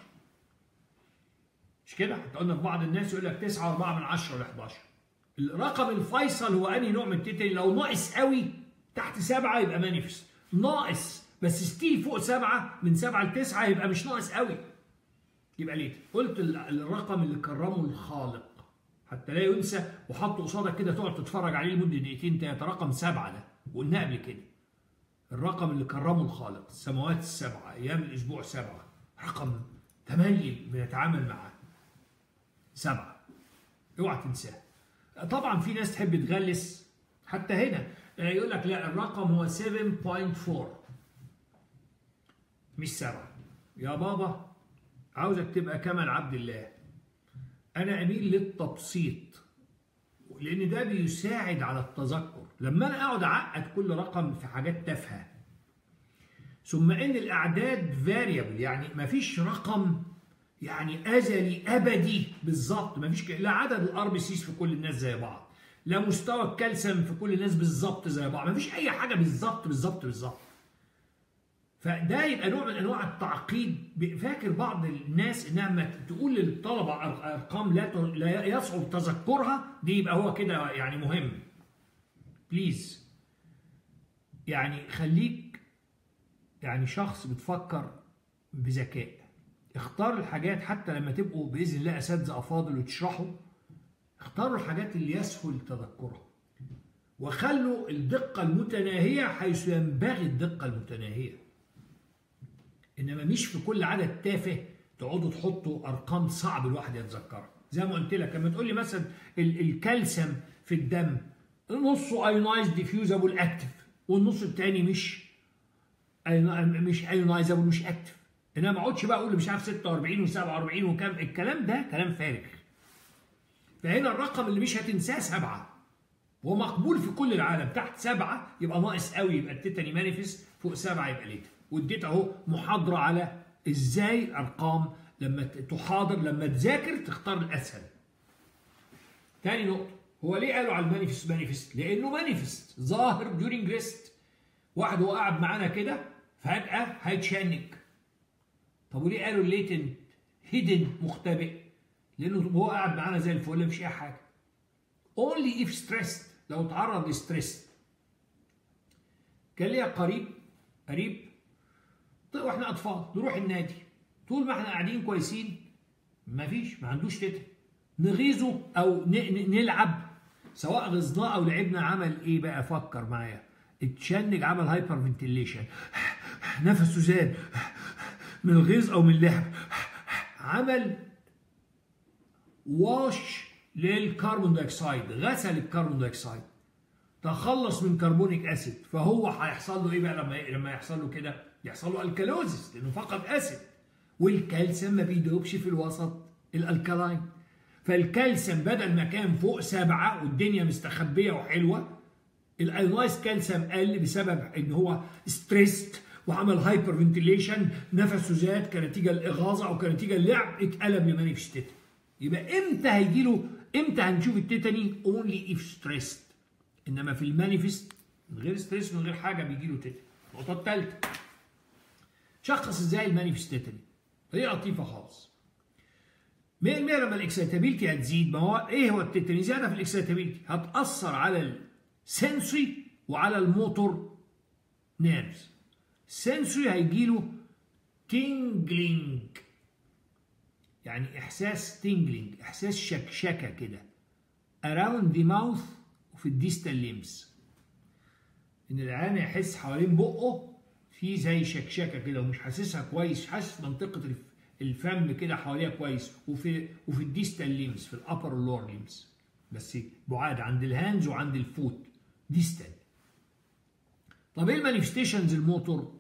مش كده؟ حتى قلنا في بعض الناس يقول لك تسعة وأربعة من عشرة ل حداشر. الرقم الفيصل هو أنهي نوع من التيتاني. لو ناقص قوي تحت سبعة يبقى مانيفست، ناقص بس ستيل فوق سبعة من سبعة لتسعة يبقى مش ناقص قوي، يبقى ليه؟ قلت الرقم اللي كرمه الخالق حتى لا ينسى، وحطه قصادك كده تقعد تتفرج عليه لمده دقيقتين تلاته. رقم سبعه ده وقلناه قبل كده، الرقم اللي كرمه الخالق، السماوات السبعه، ايام الاسبوع سبعه، رقم تملي بنتعامل معاه سبعه، اوعى تنساه. طبعا في ناس تحب تغلس حتى هنا، يقول لك لا الرقم هو سبعة فاصلة أربعة مش سبعة. يا بابا عاوزك تبقى كمال عبد الله، انا اميل للتبسيط، لان ده بيساعد على التذكر. لما انا اقعد اعقد كل رقم في حاجات تافهه، ثم ان الاعداد فاريبل، يعني مفيش رقم يعني ازلي ابدي بالظبط، مفيش لا عدد الار بي سيز في كل الناس زي بعض، لا مستوى الكالسيوم في كل الناس بالظبط زي بعض، مفيش اي حاجه بالظبط بالظبط بالظبط. فده يبقى نوع من انواع التعقيد. فاكر بعض الناس انها لما تقول للطلبه ارقام لا لا يصعب تذكرها، دي يبقى هو كده يعني مهم. بليز يعني خليك يعني شخص بتفكر بذكاء. اختار الحاجات حتى لما تبقوا باذن الله اساتذه افاضل وتشرحوا، اختاروا الحاجات اللي يسهل تذكرها، وخلوا الدقه المتناهيه حيث ينبغي الدقه المتناهيه. انما مش في كل عدد تافه تقعدوا تحطوا ارقام صعب الواحد يتذكرها. زي ما قلت لك لما تقول لي مثلا الكالسيوم في الدم نصه ايونايز ديفيوزابل اكتف، والنص الثاني مش مش ايونايزابل مش اكتف. انما ما اقعدش بقى اقول مش عارف ستة وأربعين وسبعة وأربعين وكام، الكلام ده كلام فارغ. فهنا الرقم اللي مش هتنساه سبعه، ومقبول في كل العالم. تحت سبعه يبقى ناقص قوي، يبقى التيتاني مانيفست، فوق سبعه يبقى ليتا. واديت اهو محاضره على ازاي الارقام لما تحاضر لما تذاكر تختار الاسهل. تاني نقطه، هو ليه قالوا على المانيفست مانيفست؟ لانه مانيفست ظاهر ديورنج ريست. واحد هو قاعد معانا كده فجاه هيتشنج. طب وليه قالوا الليتنت هيدن مختبئ؟ لانه هو قاعد معانا زي الفل مفيش اي حاجه. اونلي اف ستريسد، لو تعرض لستريس. كان ليا قريب قريب طيب واحنا اطفال نروح النادي، طول ما احنا قاعدين كويسين مفيش ما عندوش تيتا، نغيظه او نلعب، سواء غزناه او لعبنا عمل ايه بقى؟ فكر معايا. اتشنج، عمل هايبر فنتيليشن، نفسه زاد من الغيظ او من اللعب، عمل واش للكربون دايوكسيد، غسل الكربون دايوكسيد، تخلص من كربونيك اسيد. فهو هيحصل له ايه بقى لما لما يحصل له كده؟ يحصل له الكالوزيس لانه فقد اسيد، والكالسيوم ما بيدوبش في الوسط الالكالاين. فالكالسيوم بدل ما كان فوق سبعه والدنيا مستخبيه وحلوه، الايونايز كالسيوم قل بسبب ان هو ستريسد وعمل هايبر فنتيليشن، نفسه زاد كنتيجه الاغاظه او كنتيجه اللعب، اتقلب لمانيفست. يبقى امتى هيجي له؟ امتى هنشوف التيتاني؟ اونلي اف ستريسد. انما في المانيفست من غير ستريس من غير حاجه بيجي له تيتاني. النقطه الثالثه، شخص ازاي المانيفست تيتاني؟ طريقه لطيفه خالص. مية بالمية لما الاكسيتابيلتي هتزيد، ما هو ايه هو التيتاني؟ زياده في الاكسيتابيلتي هتاثر على السنسوري وعلى الموتور نيرفز. السنسوري هيجي له تينجلينج، يعني احساس تينجلينج، احساس شكشكه كده around the mouth وفي الديستال ليمز، ان العيان يحس حوالين بقه في زي شكشكه كده ومش حاسسها كويس، حاسس منطقه الفم كده حواليها كويس، وفي وفي الديستال ليمز، في الابر واللور ليمز، بس بعاد عند الهاندز وعند الفوت ديستال. طب ايه المانيفستيشنز الموتور؟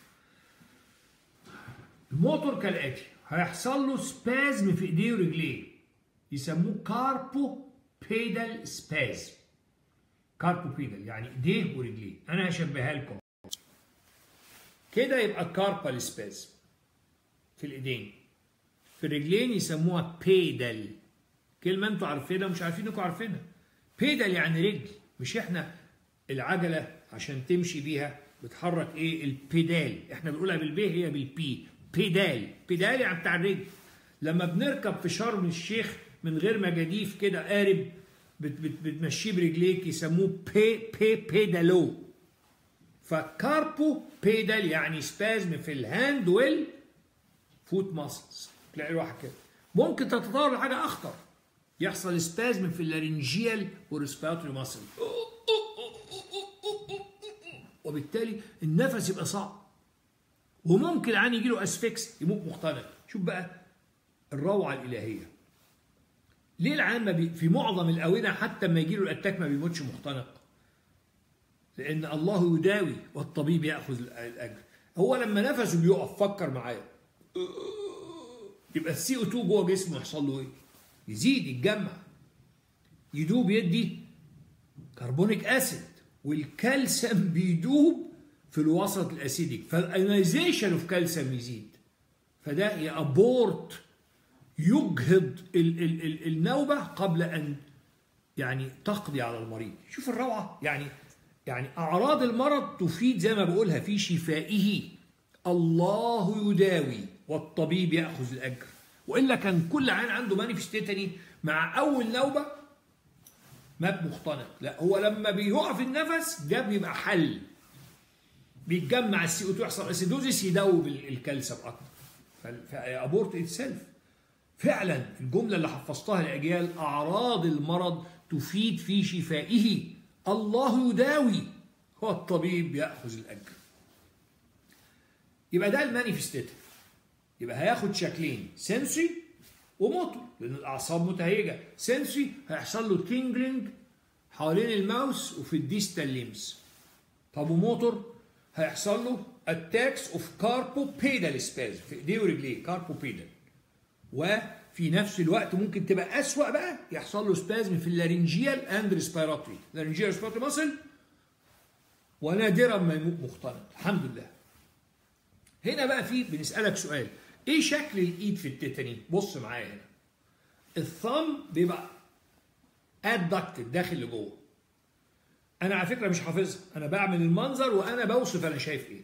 الموتور كالاتي، هيحصل له سبازم في ايديه ورجليه، يسموه كاربو بيدال سبازم. كاربو بيدال يعني ايديه ورجليه. انا هشبهها لكم كده، يبقى كاربال سبازم في الايدين. في الرجلين يسموها بيدال، كلمه انتوا عارفينها ومش عارفين انكم عارفينها. بيدال يعني رجل، مش احنا العجله عشان تمشي بيها بتحرك ايه؟ البيدال، احنا بنقولها بالبي هي بالبي، بيدال. بيدال يعني بتاع الرجل. لما بنركب في شرم الشيخ من غير مجاديف كده قارب بت بت بتمشيه برجليك، يسموه بي بي بيدالو. فكاربو بيدال يعني سبازم في الهاند والفوت ماسلز. تلاقي الواحد كده ممكن تتطور لحاجه اخطر، يحصل سبازم في اللارنجيال والريسبيراتوري ماسل، وبالتالي النفس يبقى صعب، وممكن العيان يجي له اسفكس، يموت مختنق. شوف بقى الروعه الالهيه. ليه العيان ما بي في معظم الاونه حتى لما يجي له الاتاك ما بيموتش مختنق؟ لان الله يداوي والطبيب ياخذ الاجر. هو لما نفسه بيقف، فكر معايا، يبقى السي او اتنين جوه جسمه يحصل له ايه؟ يزيد يتجمع يدوب يدي كربونيك اسيد، والكالسيوم بيدوب في الوسط الاسيديك، فالايونيزيشن اوف كالسيوم يزيد، فده يابورت يجهض ال ال ال النوبه قبل ان يعني تقضي على المريض. شوف الروعه، يعني يعني اعراض المرض تفيد زي ما بقولها في شفائه. الله يداوي والطبيب ياخذ الاجر، والا كان كل عيان عنده مانيفستيتني مع اول نوبه مات مختنق. لا، هو لما بيوقف النفس ده بيبقى حل، بيتجمع السي او اتنين يحصل اسيدوزيس يدوب الكالسيوم اكتر، فابورت اتسلف. فعلا الجمله اللي حفظتها لاجيال، اعراض المرض تفيد في شفائه، الله يداوي والطبيب ياخذ الاجر. يبقى ده المانيفستيتيف، يبقى هياخد شكلين، سنسي وموتور، لان الاعصاب متهيجه. سنسي هيحصل له تينجلينج حوالين الماوس وفي الديستال ليمز. طب وموتور هيحصل له اتاكس اوف كاربوبيدال سبازم في ايديه ورجليه، كاربوبيدال. وفي نفس الوقت ممكن تبقى اسوأ بقى، يحصل له سبازم في اللارنجيال اند ريسبيراتوري، لارنجيال ريسبيراتوري ماسل، ونادرا ما يموت مختنق الحمد لله. هنا بقى في بنسألك سؤال، ايه شكل الايد في التيتاني؟ بص معايا هنا، الثumb بيبقى ادكتد داخل لجوه. انا على فكره مش حافظها، انا بعمل المنظر وانا بوصف انا شايف ايه.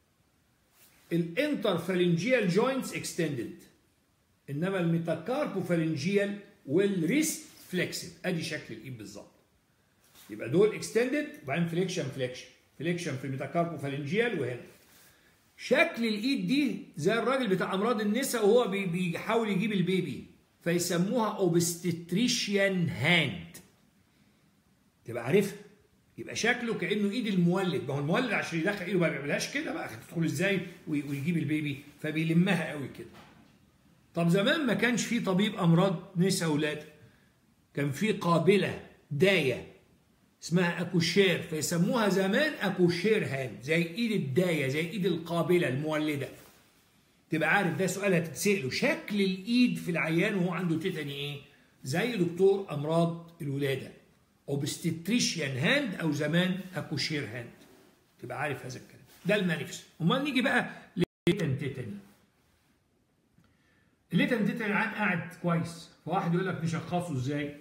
الانترفالنجيال جوينتس اكستندد، انما الميتاكاربوفالنجيال والريست فليكسد. ادي شكل الايد بالظبط. يبقى دول اكستندد وبعدين فليكشن فليكشن فليكشن في الميتاكاربوفالنجيال. وهنا شكل الايد دي زي الراجل بتاع امراض النساء وهو بيحاول يجيب البيبي، فيسموها اوبستريشيان هاند، تبقى عارفها. يبقى شكله كانه ايد المولد، ما هو المولد عشان يدخل ايده ما بيعملهاش كده بقى، تدخل ازاي ويجيب البيبي، فبيلمها قوي كده. طب زمان ما كانش في طبيب امراض نساء اولاد، كان في قابله دايه اسمها اكوشير، فيسموها زمان اكوشير هاند، زي ايد الدايه، زي ايد القابله المولده. تبقى عارف ده سؤال هتتساله، شكل الايد في العيان وهو عنده تيتاني ايه؟ زي دكتور امراض الولاده اوبستريشيان هاند او زمان اكوشير هاند. تبقى عارف هذا الكلام، ده المانيفست. امال نيجي بقى للليتن تيتاني. الليتن تيتاني العيان قاعد كويس، فواحد يقول لك نشخصه ازاي؟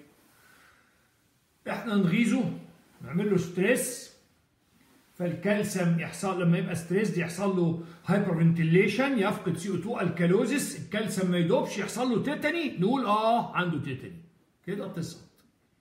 احنا نغيظه، نعمل له ستريس، فالكالسيوم يحصل لما يبقى ستريس يحصل له هايبر فنتيليشن، يفقد سي او اتنين الكالوزيس، الكالسيوم ما يدوبش، يحصل له تيتاني، نقول اه عنده تيتاني. كده بتسقط،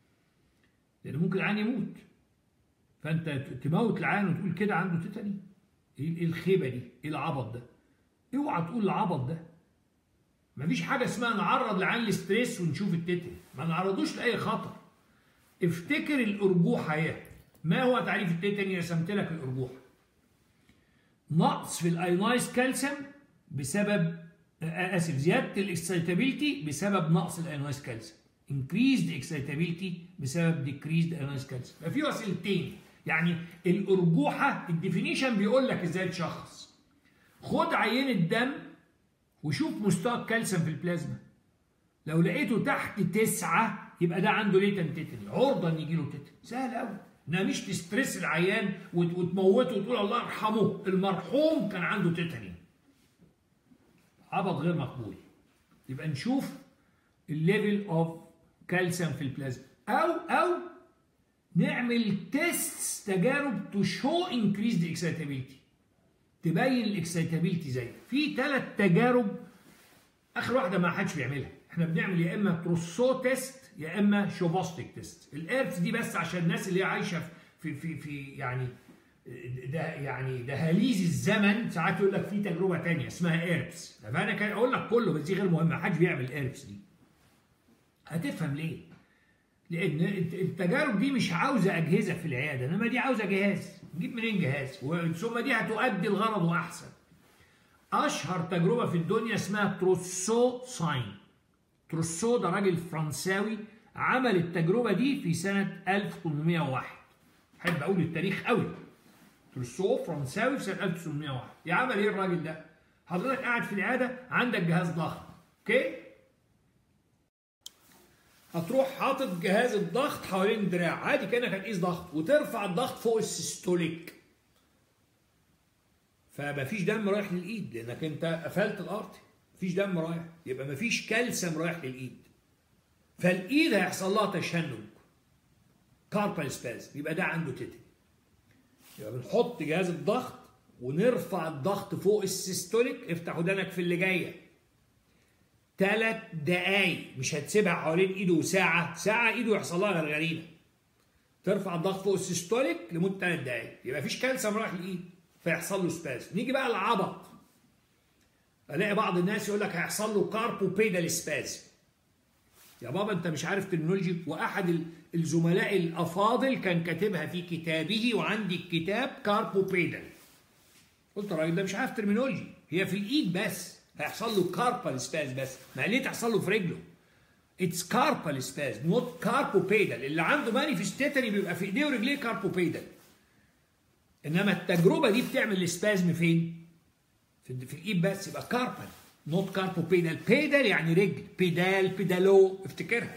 لان ممكن العيان يموت، فانت تموت العيان وتقول كده عنده تيتاني؟ ايه الخيبه دي؟ ايه العبط ده؟ اوعى تقول العبط ده. مفيش حاجه اسمها نعرض العيان لستريس ونشوف التيتاني، ما نعرضوش لاي خطر. افتكر الارجوحه اهي. ما هو تعريف التيتاني؟ رسمت لك الارجوحه. نقص في الايونايز كالسيوم بسبب اسف زياده الاكسيتابيلتي بسبب نقص الايونايز كالسيوم. increased excitability بسبب decreased ionized calcium. ففي وسيلتين، يعني الارجوحه الديفينيشن بيقول لك ازاي تشخص. خد عينه دم وشوف مستوى الكالسيوم في البلازما، لو لقيته تحت تسعة يبقى ده عنده ليتن تيتاني، عرضه ان يجي له تيتاني. سهل قوي، انها مش تستريس العيان وتموته وتقول الله يرحمه المرحوم كان عنده تيتاني. عبط غير مقبول. يبقى نشوف الليفل اوف كالسيوم في البلازما، او او نعمل تيست تجارب تو شو انكريز ذا اكسايتابيلتي، تبين الاكسايتابيلتي. زي في ثلاث تجارب، اخر واحده ما حدش بيعملها، احنا بنعمل يا اما تروسو تيست يا اما شوفاستيك تيست. الارث دي بس عشان الناس اللي هي عايشه في في في يعني ده يعني دهاليز الزمن، ساعات يقول لك في تجربه ثانيه اسمها ايربس، فانا كان اقول لك كله بس دي غير مهمه، ما حدش بيعمل ايربس دي. هتفهم ليه؟ لان التجارب دي مش عاوزه اجهزه في العياده، انما دي عاوزه جهاز. نجيب منين جهاز؟ ثم دي هتؤدي الغرض واحسن. اشهر تجربه في الدنيا اسمها تروسو ساين. تروسو ده راجل فرنساوي عمل التجربه دي في سنه ألف وثمانمائة وواحد. احب اقول التاريخ قوي. تروسو فرنساوي في سنه ألف وثمانمائة وواحد. يعمل ايه الراجل ده؟ حضرتك قاعد في العياده عندك جهاز ضخم، اوكي؟ هتروح حاطط جهاز الضغط حوالين الدراع عادي كانك هتقيس ضغط، وترفع الضغط فوق السيستوليك، فمفيش دم رايح للايد لانك انت قفلت الارتري، مفيش دم رايح، يبقى مفيش كالسيوم رايح للايد، فالايد هيحصل لها تشنج كاربال سبازم، يبقى ده عنده تيتن. يبقى بنحط جهاز الضغط ونرفع الضغط فوق السيستوليك. افتح ودانك في اللي جايه، ثلاث دقايق، مش هتسيبها حوالين ايده ساعه، ساعه ايده يحصل لها غرغرينه. ترفع الضغط فوق السيستوليك لمده ثلاث دقايق، يبقى مفيش كالسيوم رايح للايد فيحصل له سبازم. نيجي بقى العبط، الاقي بعض الناس يقول لك هيحصل له كاربو بيدال سبازم. يا بابا انت مش عارف ترمينولوجي؟ واحد الزملاء الافاضل كان كاتبها في كتابه، وعندي الكتاب كاربو بيدال. قلت الراجل ده مش عارف ترمينولوجي، هي في الايد بس هيحصل له كاربال سباز بس، ما ليه تحصل له في رجله؟ اتس كاربال سباز نوت كاربو بيدال. اللي عنده مانيفستيتري بيبقى في ايديه ورجليه كاربو بيدال، انما التجربه دي بتعمل السبازم فين؟ في, في الايد بس، يبقى كاربال نوت كاربو بيدال. بيدال يعني رجل، بيدال بيدالو، افتكرها.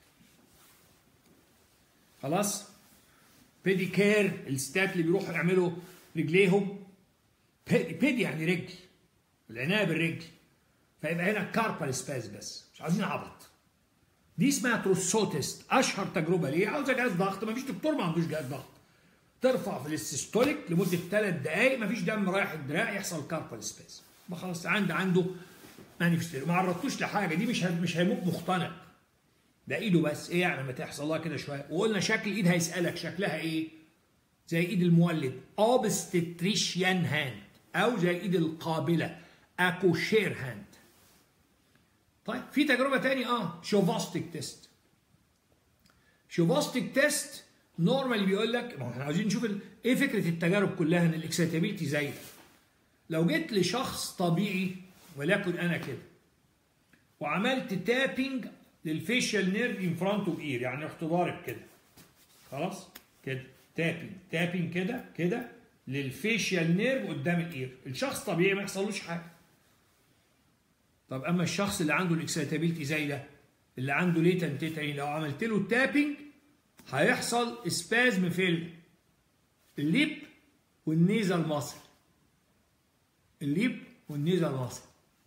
خلاص؟ بيديكير الستات اللي بيروحوا يعملوا رجليهم، بيدي يعني رجل، العنايه بالرجل، فيبقى هنا كاربال سباز بس، مش عايزين عبط. دي اسمها تروسو تيست، اشهر تجربه ليه؟ عاوزه جهاز ضغط، مفيش دكتور ما عندوش جهاز ضغط. ترفع في السيستوليك لمده ثلاث دقائق، مفيش دم رايح الدراع، يحصل كاربال سباز. ما خلاص عنده عنده مانيفستير، ما عرضتوش لحاجه، دي مش مش هيموت مختنق. ده ايده بس، ايه يعني ما تحصل لها كده شويه؟ وقلنا شكل الايد هيسالك شكلها ايه؟ زي ايد المولد اوبستريشيان هاند، او زي ايد القابله اكوشير هاند. طيب في تجربه ثانيه اه شوفاستيك تيست. شوفاستيك تيست نورمالي بيقول لك، ما احنا عاوزين نشوف ايه فكره التجارب كلها، ان الاكسيتابيلتي زايده. لو جيت لشخص طبيعي وليكن انا كده، وعملت تابينج للفيشال نيرف ان فرونت اوف اير، يعني رحت ضارب كده، خلاص كده تابينج تابينج كده كده للفيشال نيرف قدام الاير، الشخص طبيعي ما يحصلوش حاجه. طب اما الشخص اللي عنده الاكسيتابيلتي زايده، اللي عنده ليتنت تيتاني، لو عملت له تابينج هيحصل سبازم في الليب والنيزل ماسل، الليب والنيزل ماسل،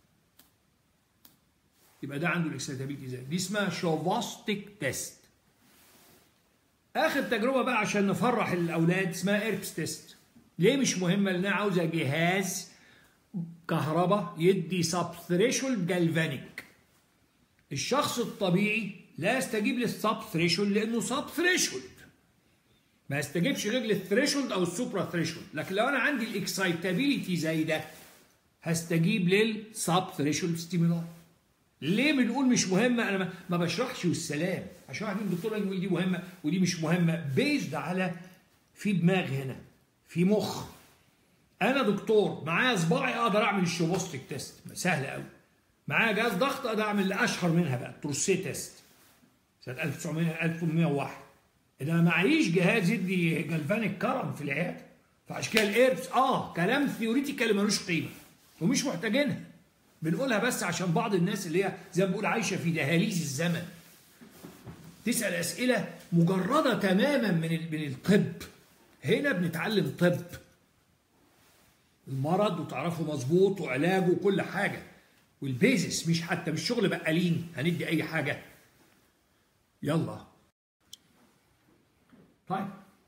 يبقى ده عنده الاكسيتابيلتي زايده. دي اسمها شوفاستيك تيست. اخر تجربه بقى عشان نفرح الاولاد اسمها ايربس تيست. ليه مش مهمه؟ لانها عاوزه جهاز كهرباء يدي سب ثريشولد جالفانيك. الشخص الطبيعي لا يستجيب للسب ثريشولد لانه سب ثريشولد، ما يستجيبش غير للثريشولد او السوبرا ثريشولد. لكن لو انا عندي الاكسايتابيلتي زايده هستجيب للسب ثريشولد ستيمولاي. ليه بنقول مش مهمه؟ انا ما بشرحش والسلام، هشرح لك الدكتور يقول دي مهمه ودي مش مهمه، بيزد على في دماغ هنا، في مخ. انا دكتور معايا صباعي اقدر اعمل الشوفاستيك تيست، سهل قوي. معايا جهاز ضغط اقدر اعمل اللي اشهر منها بقى تروسي تيست سنه ألف وتسعمية ألف وثمانمية وواحد. انا معيش جهاز يدي جلفانيك كرم في العياده، فعشان كده الايربس اه كلام ثيوريتيكال ملوش قيمه ومش محتاجينها، بنقولها بس عشان بعض الناس اللي هي زي ما بقول عايشه في دهاليز الزمن تسال اسئله مجرده تماما من من الطب. هنا بنتعلم طب المرض وتعرفه مظبوط وعلاجه وكل حاجه، والبيزس، مش حتى مش شغل بقالين هندي اي حاجه. يلا طيب،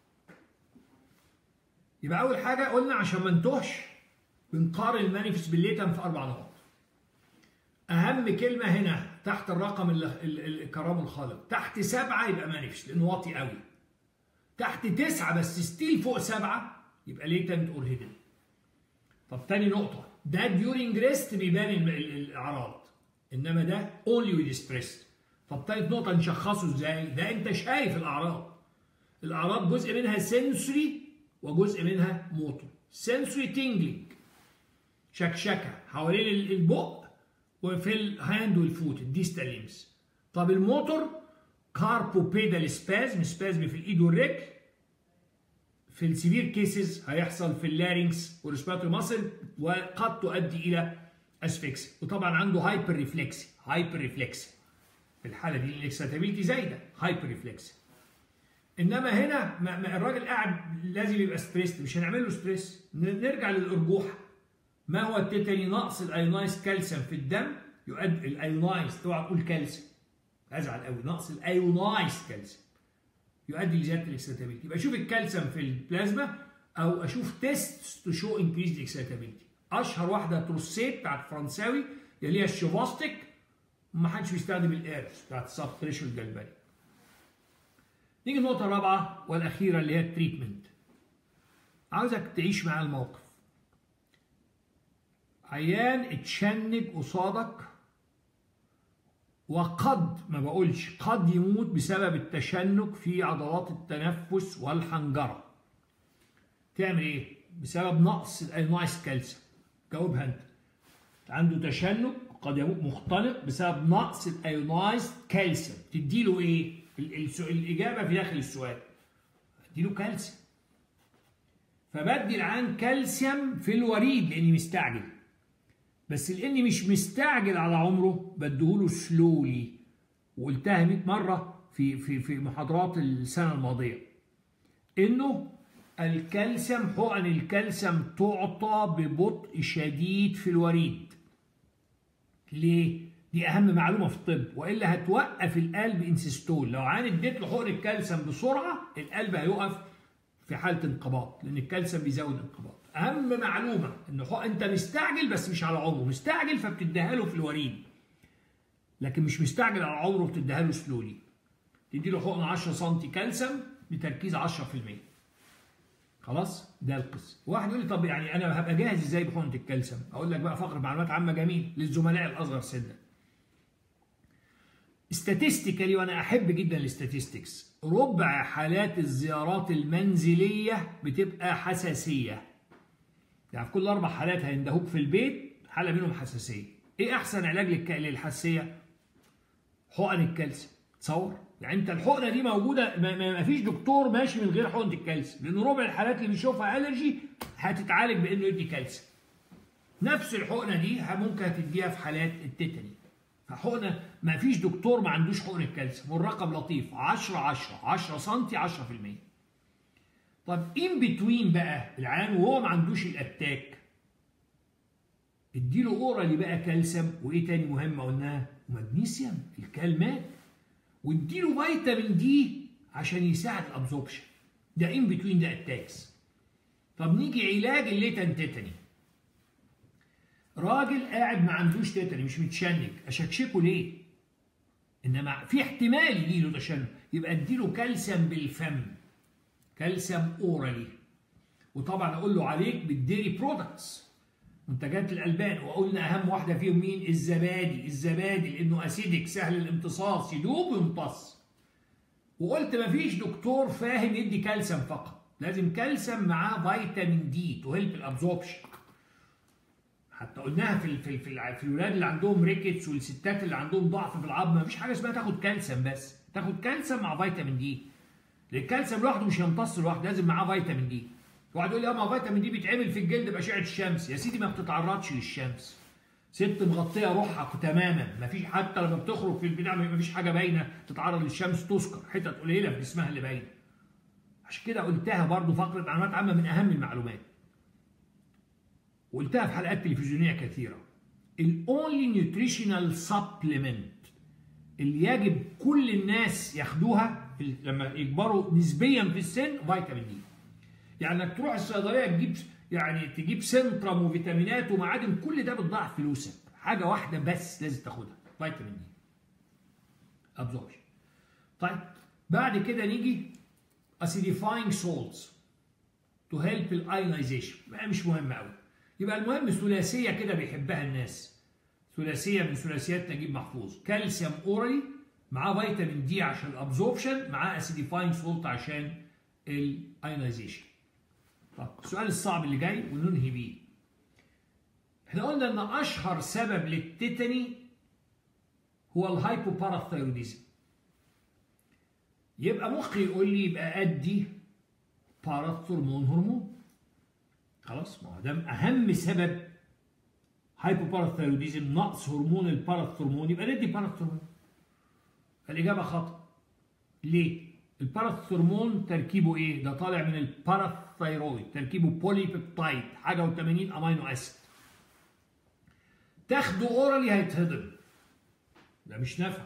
يبقى اول حاجه قلنا عشان ما نتوهش بنقارن المانيفست بالليتم في اربع نقط. اهم كلمه هنا تحت الرقم الكرام الخالق، تحت سبعه يبقى مانيفست لانه واطي قوي، تحت تسعه بس ستيل فوق سبعه يبقى ليتنت اور هيدن. طب تاني نقطه، ده ديورنج ريست بيبان الاعراض، انما ده اونلي ويز ستريس. طب تالت نقطه نشخصه ازاي؟ ده انت شايف الاعراض. الاعراض جزء منها سنسوري وجزء منها موتور. سنسوري تينجلينج، شكشكه حوالين البق وفي الهاند والفوت الديستال ليمز. طب الموتور كاربو بيدال سبازم، سبازم في الايد والرجل. في السيفير كيسز هيحصل في اللارينكس والريسبيراتوري ماسل وقد تؤدي الى اسفكسي. وطبعا عنده هايبر ريفلكسي، هايبر ريفلكسي في الحاله دي الاكسيتابيلتي زايده هايبر ريفلكس. انما هنا ما ما الراجل قاعد لازم يبقى ستريس، مش هنعمل له ستريس. نرجع للارجوحه. ما هو التيتاني؟ نقص الايونايز كالسيوم في الدم يؤدي الايونايز، اوعى تقول كالسيوم ازعل قوي، نقص الايونايز كالسيوم يؤدي لزياده الاكسيتابيلتي. يبقى اشوف الكالسيوم في البلازما او اشوف تيست تو شو انكريز الاكسيتابيلتي. اشهر واحده تروسيت بتاعت فرنساوي اللي هي الشيفاستيك، ما حدش بيستخدم الايرس بتاعت السب ثريشولد جلباني. نيجي النقطه الرابعه والاخيره اللي هي التريتمنت. عاوزك تعيش معايا الموقف. عيان اتشنج قصادك وقد، ما بقولش قد، يموت بسبب التشنج في عضلات التنفس والحنجره. تعمل ايه؟ بسبب نقص الايونايز كالسيوم. جاوبها انت. عنده تشنج قد يموت مختنق بسبب نقص الايونايز كالسيوم. تديله ايه؟ الاجابه في داخل السؤال. اديله كالسيوم. فبدي العيان كالسيوم في الوريد لاني مستعجل. بس لاني مش مستعجل على عمره بديهوله سلولي. وقلتها مئة مره في في في محاضرات السنه الماضيه. انه الكالسيوم، حقن الكالسيوم تعطى ببطء شديد في الوريد. ليه؟ دي أهم معلومة في الطب، وإلا هتوقف القلب انسيستول. لو عان اديت له حقن الكالسيوم بسرعة القلب هيقف في حالة انقباض، لأن الكالسيوم بيزود الانقباض. أهم معلومة إن أنت مستعجل بس مش على عمره، مستعجل فبتديها له في الوريد. لكن مش مستعجل على عمره بتديها له سلولي. تدي له حقن عشرة سم كالسيوم بتركيز عشرة في المية. خلاص؟ ده القصه. واحد يقول لي طب يعني انا هبقى جاهز ازاي بحقنه الكالسيوم؟ اقول لك بقى فقره معلومات عامه جميل للزملاء الاصغر سنا. استاتستيكالي، وانا احب جدا الاستاتستكس، ربع حالات الزيارات المنزليه بتبقى حساسيه. يعني في كل اربع حالات هيندهوك في البيت حاله منهم حساسيه. ايه احسن علاج للحساسيه؟ حقن الكالسيوم. تصور؟ يعني انت الحقنه دي موجوده، ما فيش دكتور ماشي من غير حقنه الكالسيوم، لان ربع الحالات اللي بيشوفها الرجي هتتعالج بانه يدي كالسيوم. نفس الحقنه دي ممكن هتديها في حالات التيتاني. فحقنه ما فيش دكتور ما عندوش حقن الكالسيوم، والرقم لطيف عشرة عشرة عشرة سم عشرة في المية. طب ان بتوين بقى العيان وهو ما عندوش الاتاك اديله اورالي بقى كالسيوم، وايه تاني مهمه قلناها؟ ومغنيسيوم الكالمات، واديله فيتامين دي عشان يساعد الابزوربشن. ده ان بتوين ده اتاكس. طب نيجي علاج الليتنت تيتاني. راجل قاعد ما عندوش تيتاني، مش متشنج، اشكشكه ليه؟ انما في احتمال يجي له تشنج، يبقى اديله كالسيوم بالفم، كالسيوم اورالي. وطبعا اقول له عليك بالديري برودكتس، منتجات الالبان. وقلنا اهم واحده فيهم مين؟ الزبادي. الزبادي لانه اسيدك سهل الامتصاص، يدوب ويمتص. وقلت مفيش دكتور فاهم يدي كالسيوم فقط، لازم كالسيوم معاه فيتامين دي تو هيلب الابزوربشن. حتى قلناها في في في, في الولاد اللي عندهم ريكتس والستات اللي عندهم ضعف في العظم، مفيش حاجه اسمها تاخد كالسيوم بس، تاخد كالسيوم مع فيتامين دي. لان الكالسيوم لوحده مش هيمتص لوحده، لازم معاه فيتامين دي. واحد يقول لي اه ما فيتامين دي بيتعمل في الجلد باشعه الشمس. يا سيدي ما بتتعرضش للشمس، ست مغطيه روحها تماما، ما فيش حتى لما بتخرج في البتاع ما فيش حاجه باينه تتعرض للشمس، تذكر حتت قليله في جسمها اللي باينه. عشان كده قلتها برضو فقره معلومات عامه من اهم المعلومات، وقلتها في حلقات تلفزيونيه كثيره. الاونلي نيوتريشنال سبلمنت اللي يجب كل الناس ياخدوها لما يكبروا نسبيا في السن فيتامين دي. يعني انك تروح الصيدليه تجيب يعني تجيب سنترم وفيتامينات ومعادن، كل ده بتضاعف فلوسك. حاجه واحده بس لازم تاخدها، فيتامين دي ابزوربشن. طيب بعد كده نيجي acidifying salts to help الايونايزيشن. مش مهم قوي. يبقى المهم ثلاثيه كده بيحبها الناس، ثلاثيه من ثلاثيات نجيب محفوظ: كالسيوم اورالي، معاه فيتامين دي عشان الابزوربشن، معاه acidifying salt عشان الايونايزيشن. طب السؤال الصعب اللي جاي وننهي بيه. احنا قلنا ان اشهر سبب للتيتاني هو الهايبوباراثايروديزم. يبقى مخي يقول لي يبقى ادي باراثورمون هرمون. خلاص، ما هو ده اهم سبب هايبوباراثايروديزم، نقص هرمون الباراثورمون، يبقى ندي باراثورمون. فالاجابه خطا. ليه؟ الباراثرمون تركيبه ايه؟ ده طالع من الباراثايرويد، تركيبه بولي بيبتايد حاجه و80 امينو اسيد. تاخده اورالي هيتهضم، ده مش نافع.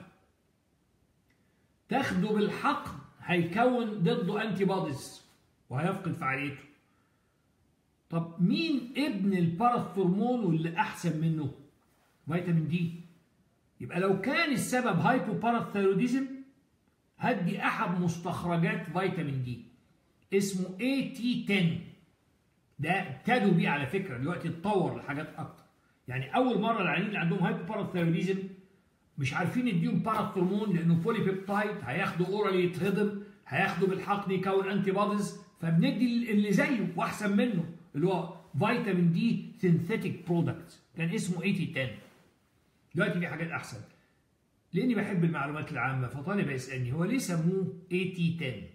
تاخده بالحقن هيكون ضده انتي بوديز وهيفقد فعاليته. طب مين ابن الباراثرمون واللي احسن منه؟ فيتامين دي. يبقى لو كان السبب هايبوباراثايروديزم هدي احد مستخرجات فيتامين دي اسمه إيه تي عشرة. ده ابتدوا بيه على فكره، دلوقتي اتطور لحاجات اكتر. يعني اول مره العيانين اللي عندهم هايبوباراثايروديزم مش عارفين نديهم باراثرمون لانه بولي بيبتايد، هياخدوا اورالي يتهضم، هياخدوا بالحقن يكون انتي بوديز، فبندي اللي زيه واحسن منه اللي هو فيتامين دي سينثيتيك برودكت، كان اسمه إيه تي عشرة. دلوقتي في حاجات احسن. لاني بحب المعلومات العامه فطالب يسالني هو ليه سموه إيه تي عشرة؟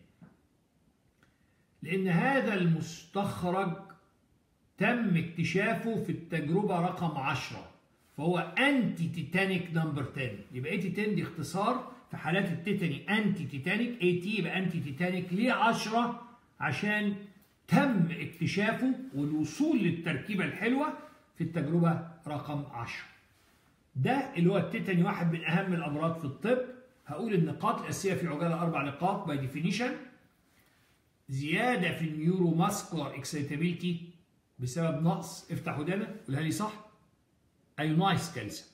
لان هذا المستخرج تم اكتشافه في التجربه رقم عشرة، فهو انتي تيتانيك نمبر عشرة. يبقى إيه تي عشرة دي اختصار في حالات التيتاني انتي تيتانيك، إيه تي يبقى انتي تيتانيك. ليه عشرة؟ عشان تم اكتشافه والوصول للتركيبه الحلوه في التجربه رقم عشرة. ده اللي هو التيتاني، واحد من اهم الامراض في الطب. هقول النقاط الاساسيه في عجاله، اربع نقاط باي ديفينيشن. زياده في النيورو ماسكولار اكسيتابيلتي بسبب نقص، افتح ودانك قولها لي صح، ايونايز كالسيوم.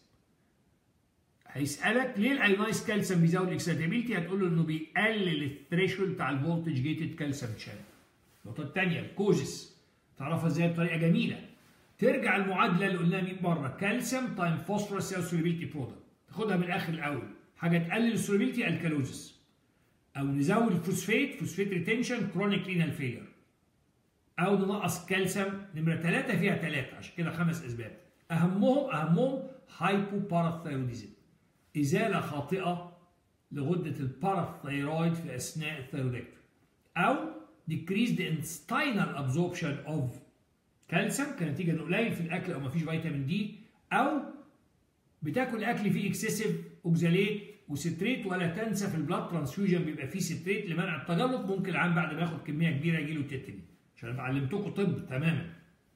هيسالك ليه الايونايز كالسيوم بيزود الاكسيتابيلتي؟ هتقول له انه بيقلل الثريشولد بتاع الفولتج جيتد كالسيوم شانل. النقطه الثانيه الكوزس، تعرفها ازاي؟ بطريقه جميله. ترجع المعادله اللي قلناها مية مره، كالسيوم تايم فوسفورس يساوي سوليبيليتي برودكت. تاخدها من الاخر الاول، حاجه تقلل السوليبيليتي الكالوزس، او نزود الفوسفيت فوسفيت ريتنشن كرونيك رينال فيلر، او ننقص كالسيوم. نمره ثلاثه فيها ثلاثه، عشان كده خمس اسباب. اهمهم اهمهم هايبوباراثايروديزم، ازاله خاطئه لغده الباراثايرويد في اثناء الثايرودكتوري، او decreased intestinal absorption of كالسيوم كنتيجه انه قليل في الاكل او ما فيش فيتامين دي، او بتاكل اكل فيه اكسسيف اوكزاليت وستريت. ولا تنسى في البلاد ترانسفيوجن بيبقى فيه ستريت لمنع التجلط، ممكن العام بعد ما ياخد كميه كبيره يجي له تيتاني، عشان ابقى علمتكم طب تماما.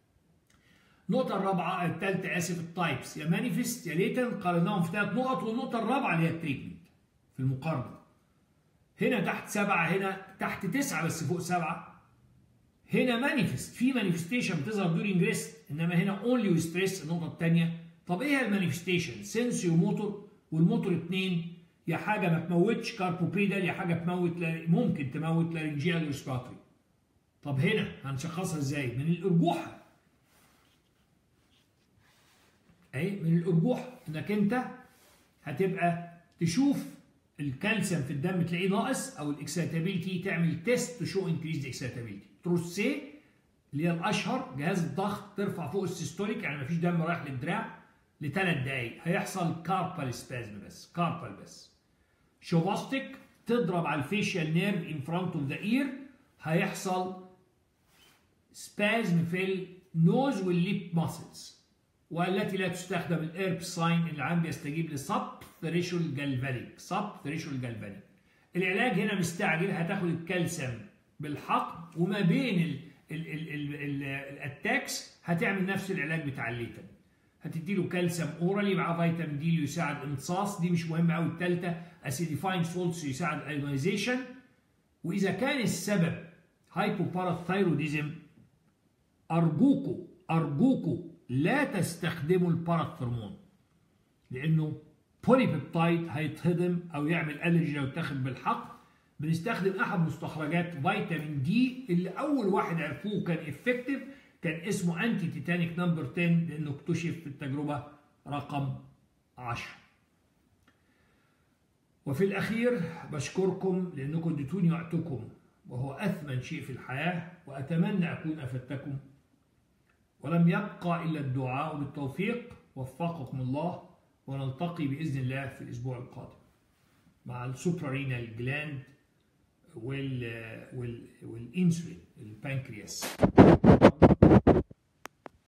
النقطه الرابعه الثالثه اسف التايبس، يا مانيفست يا ليتن، قارناهم في ثلاث نقط. والنقطه الرابعه اللي هي التريتمنت في المقارنه. هنا تحت سبعه، هنا تحت تسعه بس فوق سبعه. هنا مانيفست، في مانيفستيشن بتظهر دورينج ريست، انما هنا اونلي وستريس. النقطه الثانيه، طب ايه هي المانيفستيشن؟ سنسي وموتور، والموتور اثنين، يا حاجه ما تموتش كاربوبيدال، يا حاجه تموت ممكن تموت لارنجيال وريسبيراتوري. طب هنا هنشخصها ازاي؟ من الارجوحه. اهي من الارجوحه، انك انت هتبقى تشوف الكالسيوم في الدم تلاقيه ناقص، او الاكسيتابيلتي تعمل تيست تشو انكريز اكسيتابيلتي. تروسيه اللي هي الاشهر، جهاز الضغط ترفع فوق السيستوليك يعني مفيش دم رايح للدراع لثلاث دقايق، هيحصل كاربال سبازم بس، كاربال بس. شوفاستيك تضرب على الفيشيال نيرف ان فرونت اوف ذا اير، هيحصل سبازم في النوز والليب ماسلز. والتي لا تستخدم الارب ساين اللي عم بيستجيب لسب ثريشول جالفانيك، سب ثريشول جالفانيك. العلاج هنا مستعجل، هتاخد الكالسيوم بالحقن، وما بين الاتاكس هتعمل نفس العلاج بتاع الليتن، هتدي له كالسيوم اورالي مع فيتامين دي اللي يساعد الامتصاص، دي مش مهمه قوي. الثالثه اسيديفاين سولتس يساعد الايونيزيشن. واذا كان السبب هايبوباراثايروديزم، ارجوكوا ارجوكوا لا تستخدموا الباراثرمون، لانه بولي بيبتايد هيتهضم او يعمل الرجي لو اتاخد بالحق. بنستخدم احد مستخرجات فيتامين دي اللي اول واحد عرفوه كان افكتيف، كان اسمه انتي تيتانيك نمبر عشرة، لانه اكتشف في التجربه رقم عشرة. وفي الاخير بشكركم لانكم اديتوني وقتكم، وهو اثمن شيء في الحياه، واتمنى اكون افدتكم. ولم يبقى الا الدعاء بالتوفيق. وفقكم الله، ونلتقي باذن الله في الاسبوع القادم مع السوبرارينال جلاند وال وال والانسولين البنكرياس.